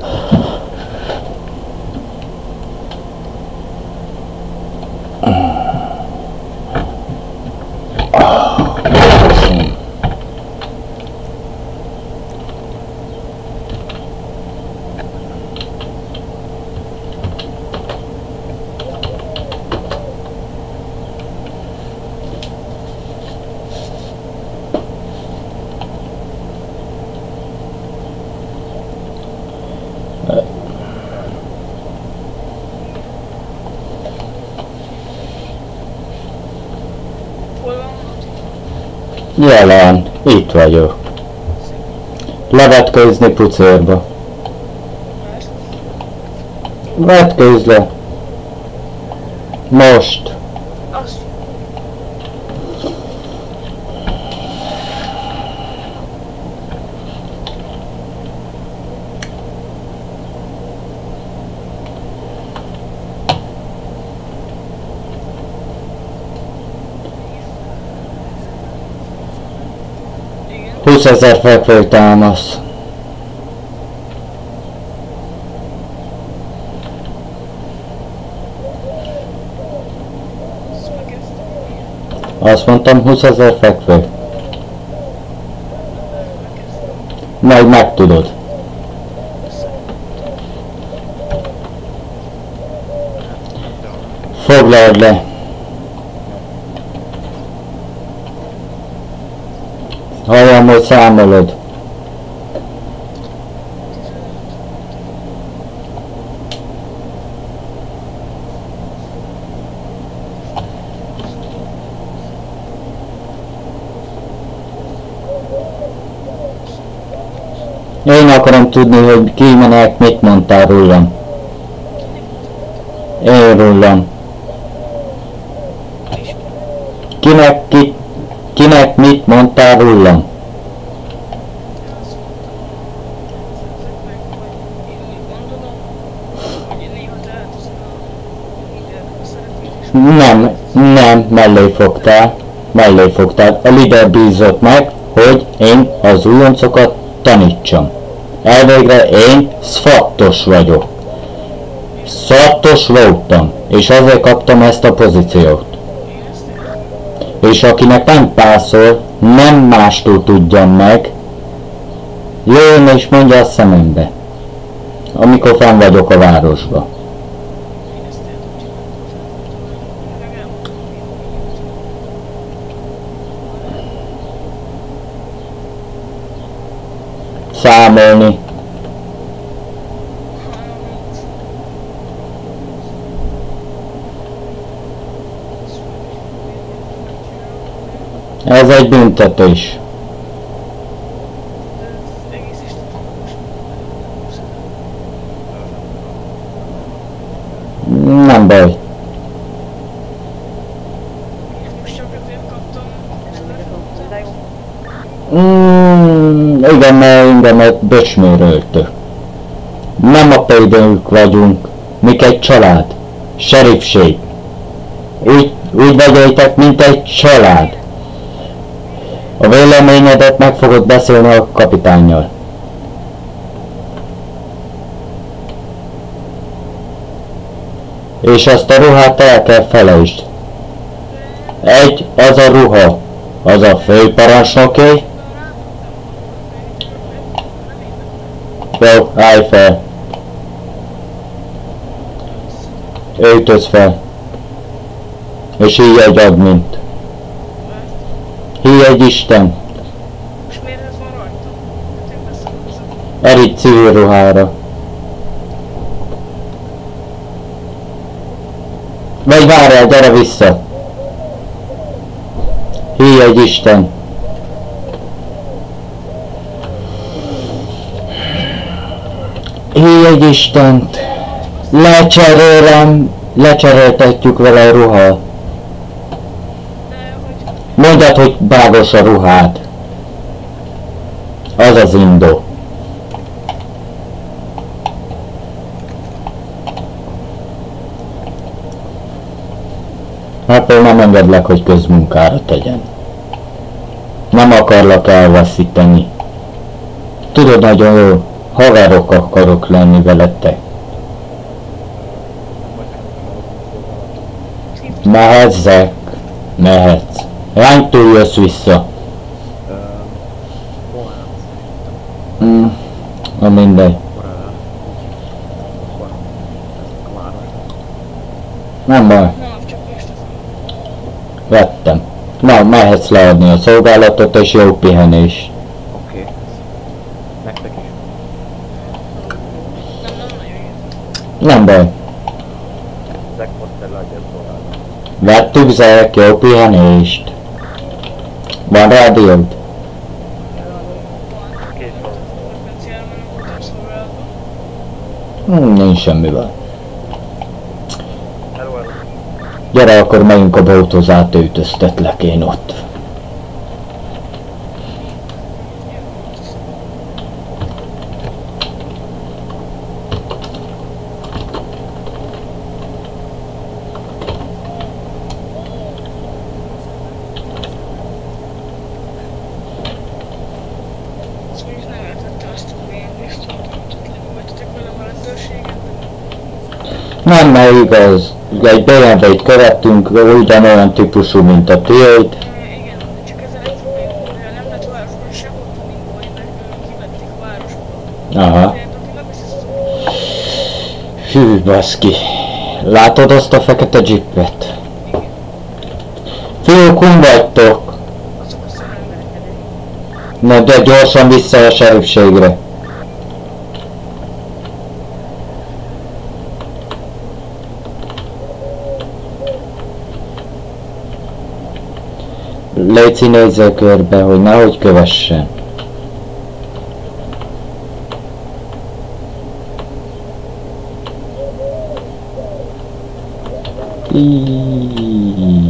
Jelen, itt vagyok. Levetkőzni pucérba. Vetkőzz le. Most. húszezer fekvő támasz. Azt mondtam húszezer fekvő. Majd megtudod. Foglald le. Halljam, hogy számolod. Én akarom tudni, hogy kimenek, mit mondtál rólam. Én rólam. Kinek, ki, kinek mit mondtál rólam? Nem, nem, mellé fogtál. Mellé fogtál. A líder bízott meg, hogy én az újoncokat tanítsam. Elvégre én szfattos vagyok. Szfattos voltam, és azért kaptam ezt a pozíciót. És akinek nem pászol, nem mástól tudjam meg, jöjjön és mondja a szemembe, amikor fenn vagyok a városba. Számolni. Ez egy büntetés. Nem baj. Mm, igen, mert engemet bösméröltök. Nem a példők vagyunk, mik egy család. Serifség. Úgy, úgy vagyétek, mint egy család. A véleményedet meg fogod beszélni a kapitánnyal. És azt a ruhát el kell felejtsd. Egy, az a ruha, az a főparancsnoké. Jó, állj fel. Öltöz fel. És így egy admint. Híj egy Isten. Most miért ez van rajta? Hát én beszélkezem. Erígy civil ruhára. Vagy várjál, gyere vissza. Híj egy Isten. Híj egy Istent. Lecserélem, lecseréltetjük vele a ruhát. Mondjad, hogy bágos a ruhád. Az az indok. Hát én nem engedlek, hogy közmunkára tegyen. Nem akarlak elveszíteni. Tudod, nagyon jó, haverok akarok lenni veletek. Mehetsz, Zek. Mehetsz. Hánytól jössz vissza? Mm, na mindegy. Nem baj. Vettem. Na, mehetsz leadni a szolgálatot és jó pihenés. Oké. Okay. Nektek is. Nem baj. Zek most te leadja a szolgálatot. Vettük, Zek, jó pihenést. Van rádiód? Két van. Hmm, nincs semmi baj. Hello, hello. Gyere, akkor megyünk a bolthoz, átöltöztetlek én ott. Nem, mert igaz. Egy bé em vét követtünk, ugyanolyan típusú, mint a tiéd. Igen, csak ezen egy probléma, hogy nem lett városban sehol tuningolni, mert kivették a városból. Aha. Hű, baszki. Látod azt a fekete jeepet? Fiúk, hol vagytok? Azok a szörömberek elég. Na de gyorsan vissza a serifségre. Léci, nézzél körbe, hogy nehogy kövessen. Iiii.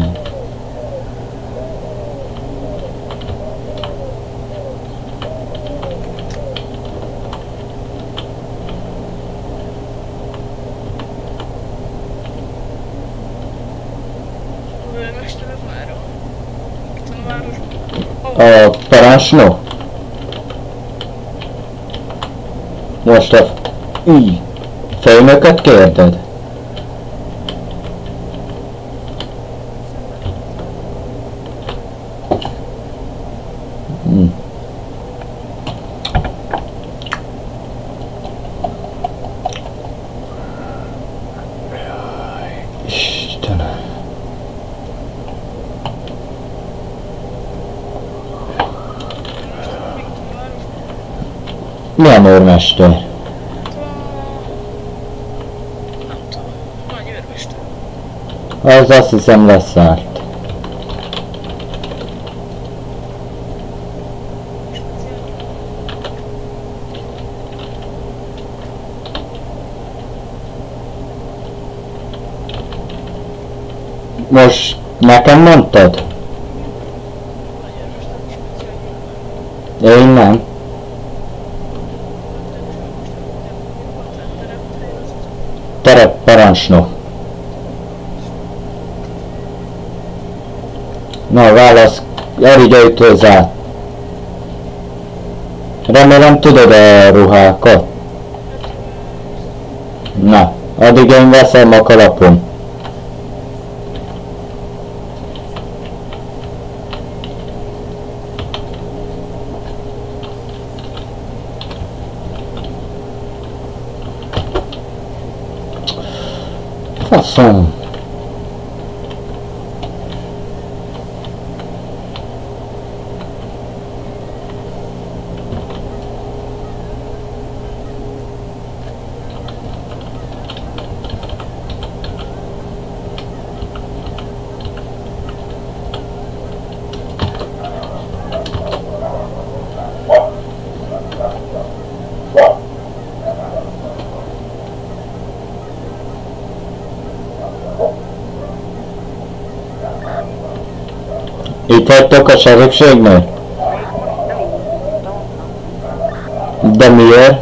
Főmester az már a... Itt van a városban. A parancsnok? Most a... Így. Főnököt kérded? Hm. Istenem. Milyen őrmester? Nem tudom. Nagy őrmester. Az azt hiszem leszállt. Most nekem mondtad? Én nem. Terepparancsnok. Na, válasz, elügyeljük hozzá. Remélem tudod a ruhákat. Na, addig én veszem a kalapom. Faszom. Itt vagytok a serifségnél? De miért?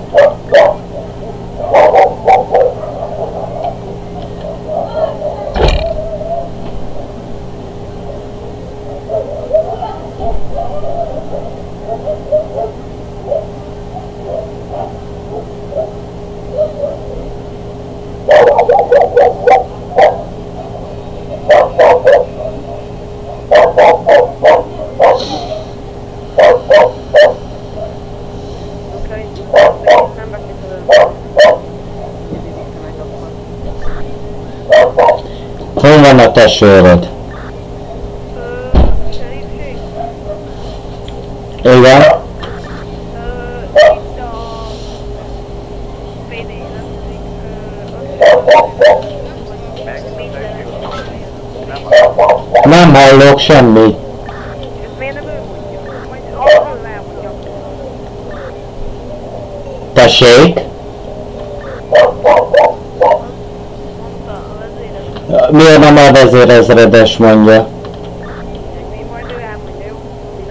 Hol van a testvérед? Serifség? Igen? Itt a... vé dé, nem tudom. Nem hallok semmit. Ez miért nem ő mondja? Majd arról elmondja. Tessék? Mondta a vezéres. Miért nem a vezérezredes mondja? Mi majd ő elmondja, jó? Mi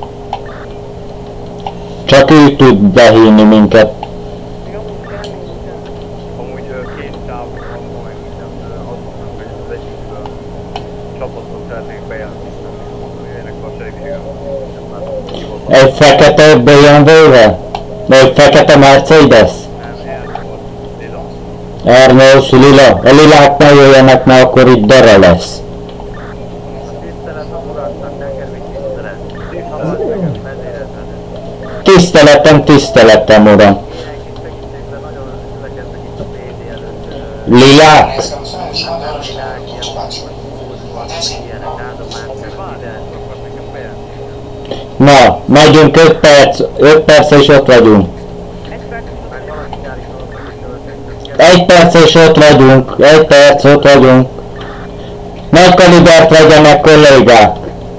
nem. Csak ő tud behívni minket. Jó, kell minden. Amúgy ö, két távol van majd minden ö, azoknak, hogy az egyik ö, csapatot szeretnék bejelenteni, hogy jöjjenek a serifségem. Egy fekete bé em vé-vel? Vagy egy fekete Mercedes? Nem, ez volt Lila. Árnyos, lila. A lilák ne jöjjenek, mert akkor itt dara lesz. Tisztelet a uraknak, neked mit tisztelet? Tisztelet nekem vezéretlen. Tiszteletem, tiszteletem, uram. Ilyenek is segítségben nagyon szülekedtek itt a pé dé előtt. Lilák? Világ, ilyen fózban, ilyenek áldományok, minden szokott nekem bejelenteni. Na, megyünk öt perc, öt perc és ott vagyunk. Meg valaki nyári dolgokat is öltek. Egy perc és ott vagyunk, egy perc, ott vagyunk. Nagy kalibert vegyenek, kollégák.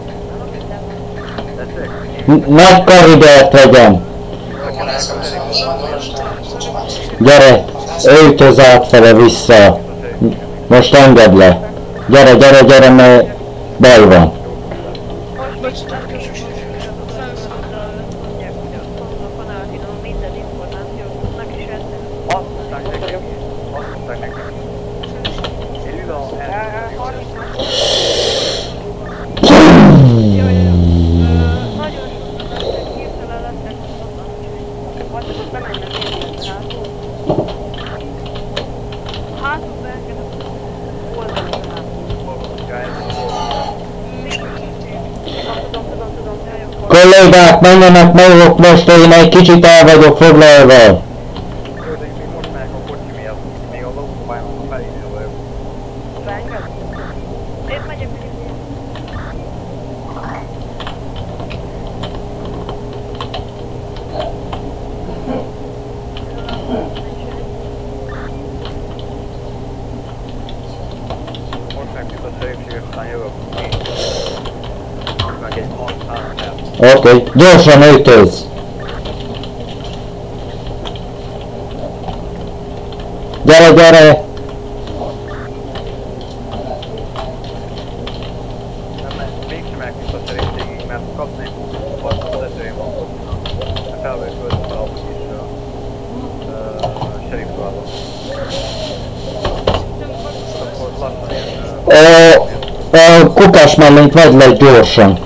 N- Nagy kalibert vegyen. Gyere, őtöz átfele vissza. Most engedd le. Gyere, gyere, gyere, mert baj van. Bocs, tudják, hogy a Panatina minden információt tudnak, és ezt Azt mondták nekem is. Azt mondták nekem is. Én lila harminc nagyon sokan hirtelen lettek onnan, úgyhogy vagy azok bemennek érkezni hátul. Hátul beengedett oldalon hátul. Tudom, tudom, tudom, jaj, akkor. Kollégák, menjenek maguk most, én egy kicsit el vagyok foglalva. Földön még most megyek a kocsi miatt. Még az autópályán a felírja vagyok. Beenged? Én megyek, megyek, megyek. Most megtiszta szerépséges, aztán jövök. Meg egy harminc-három perc. Oké, okay. Gyorsan ötöz. Gyere, gyere! Nem, mert mégsem megtiszta szerépségig, mert kapsz egy kukat, a vezetőjén van kocsina. Fel vagyok költve abban is a serifruhában. Akkor lassan ilyen... A, a kukás mellényt vedd le gyorsan.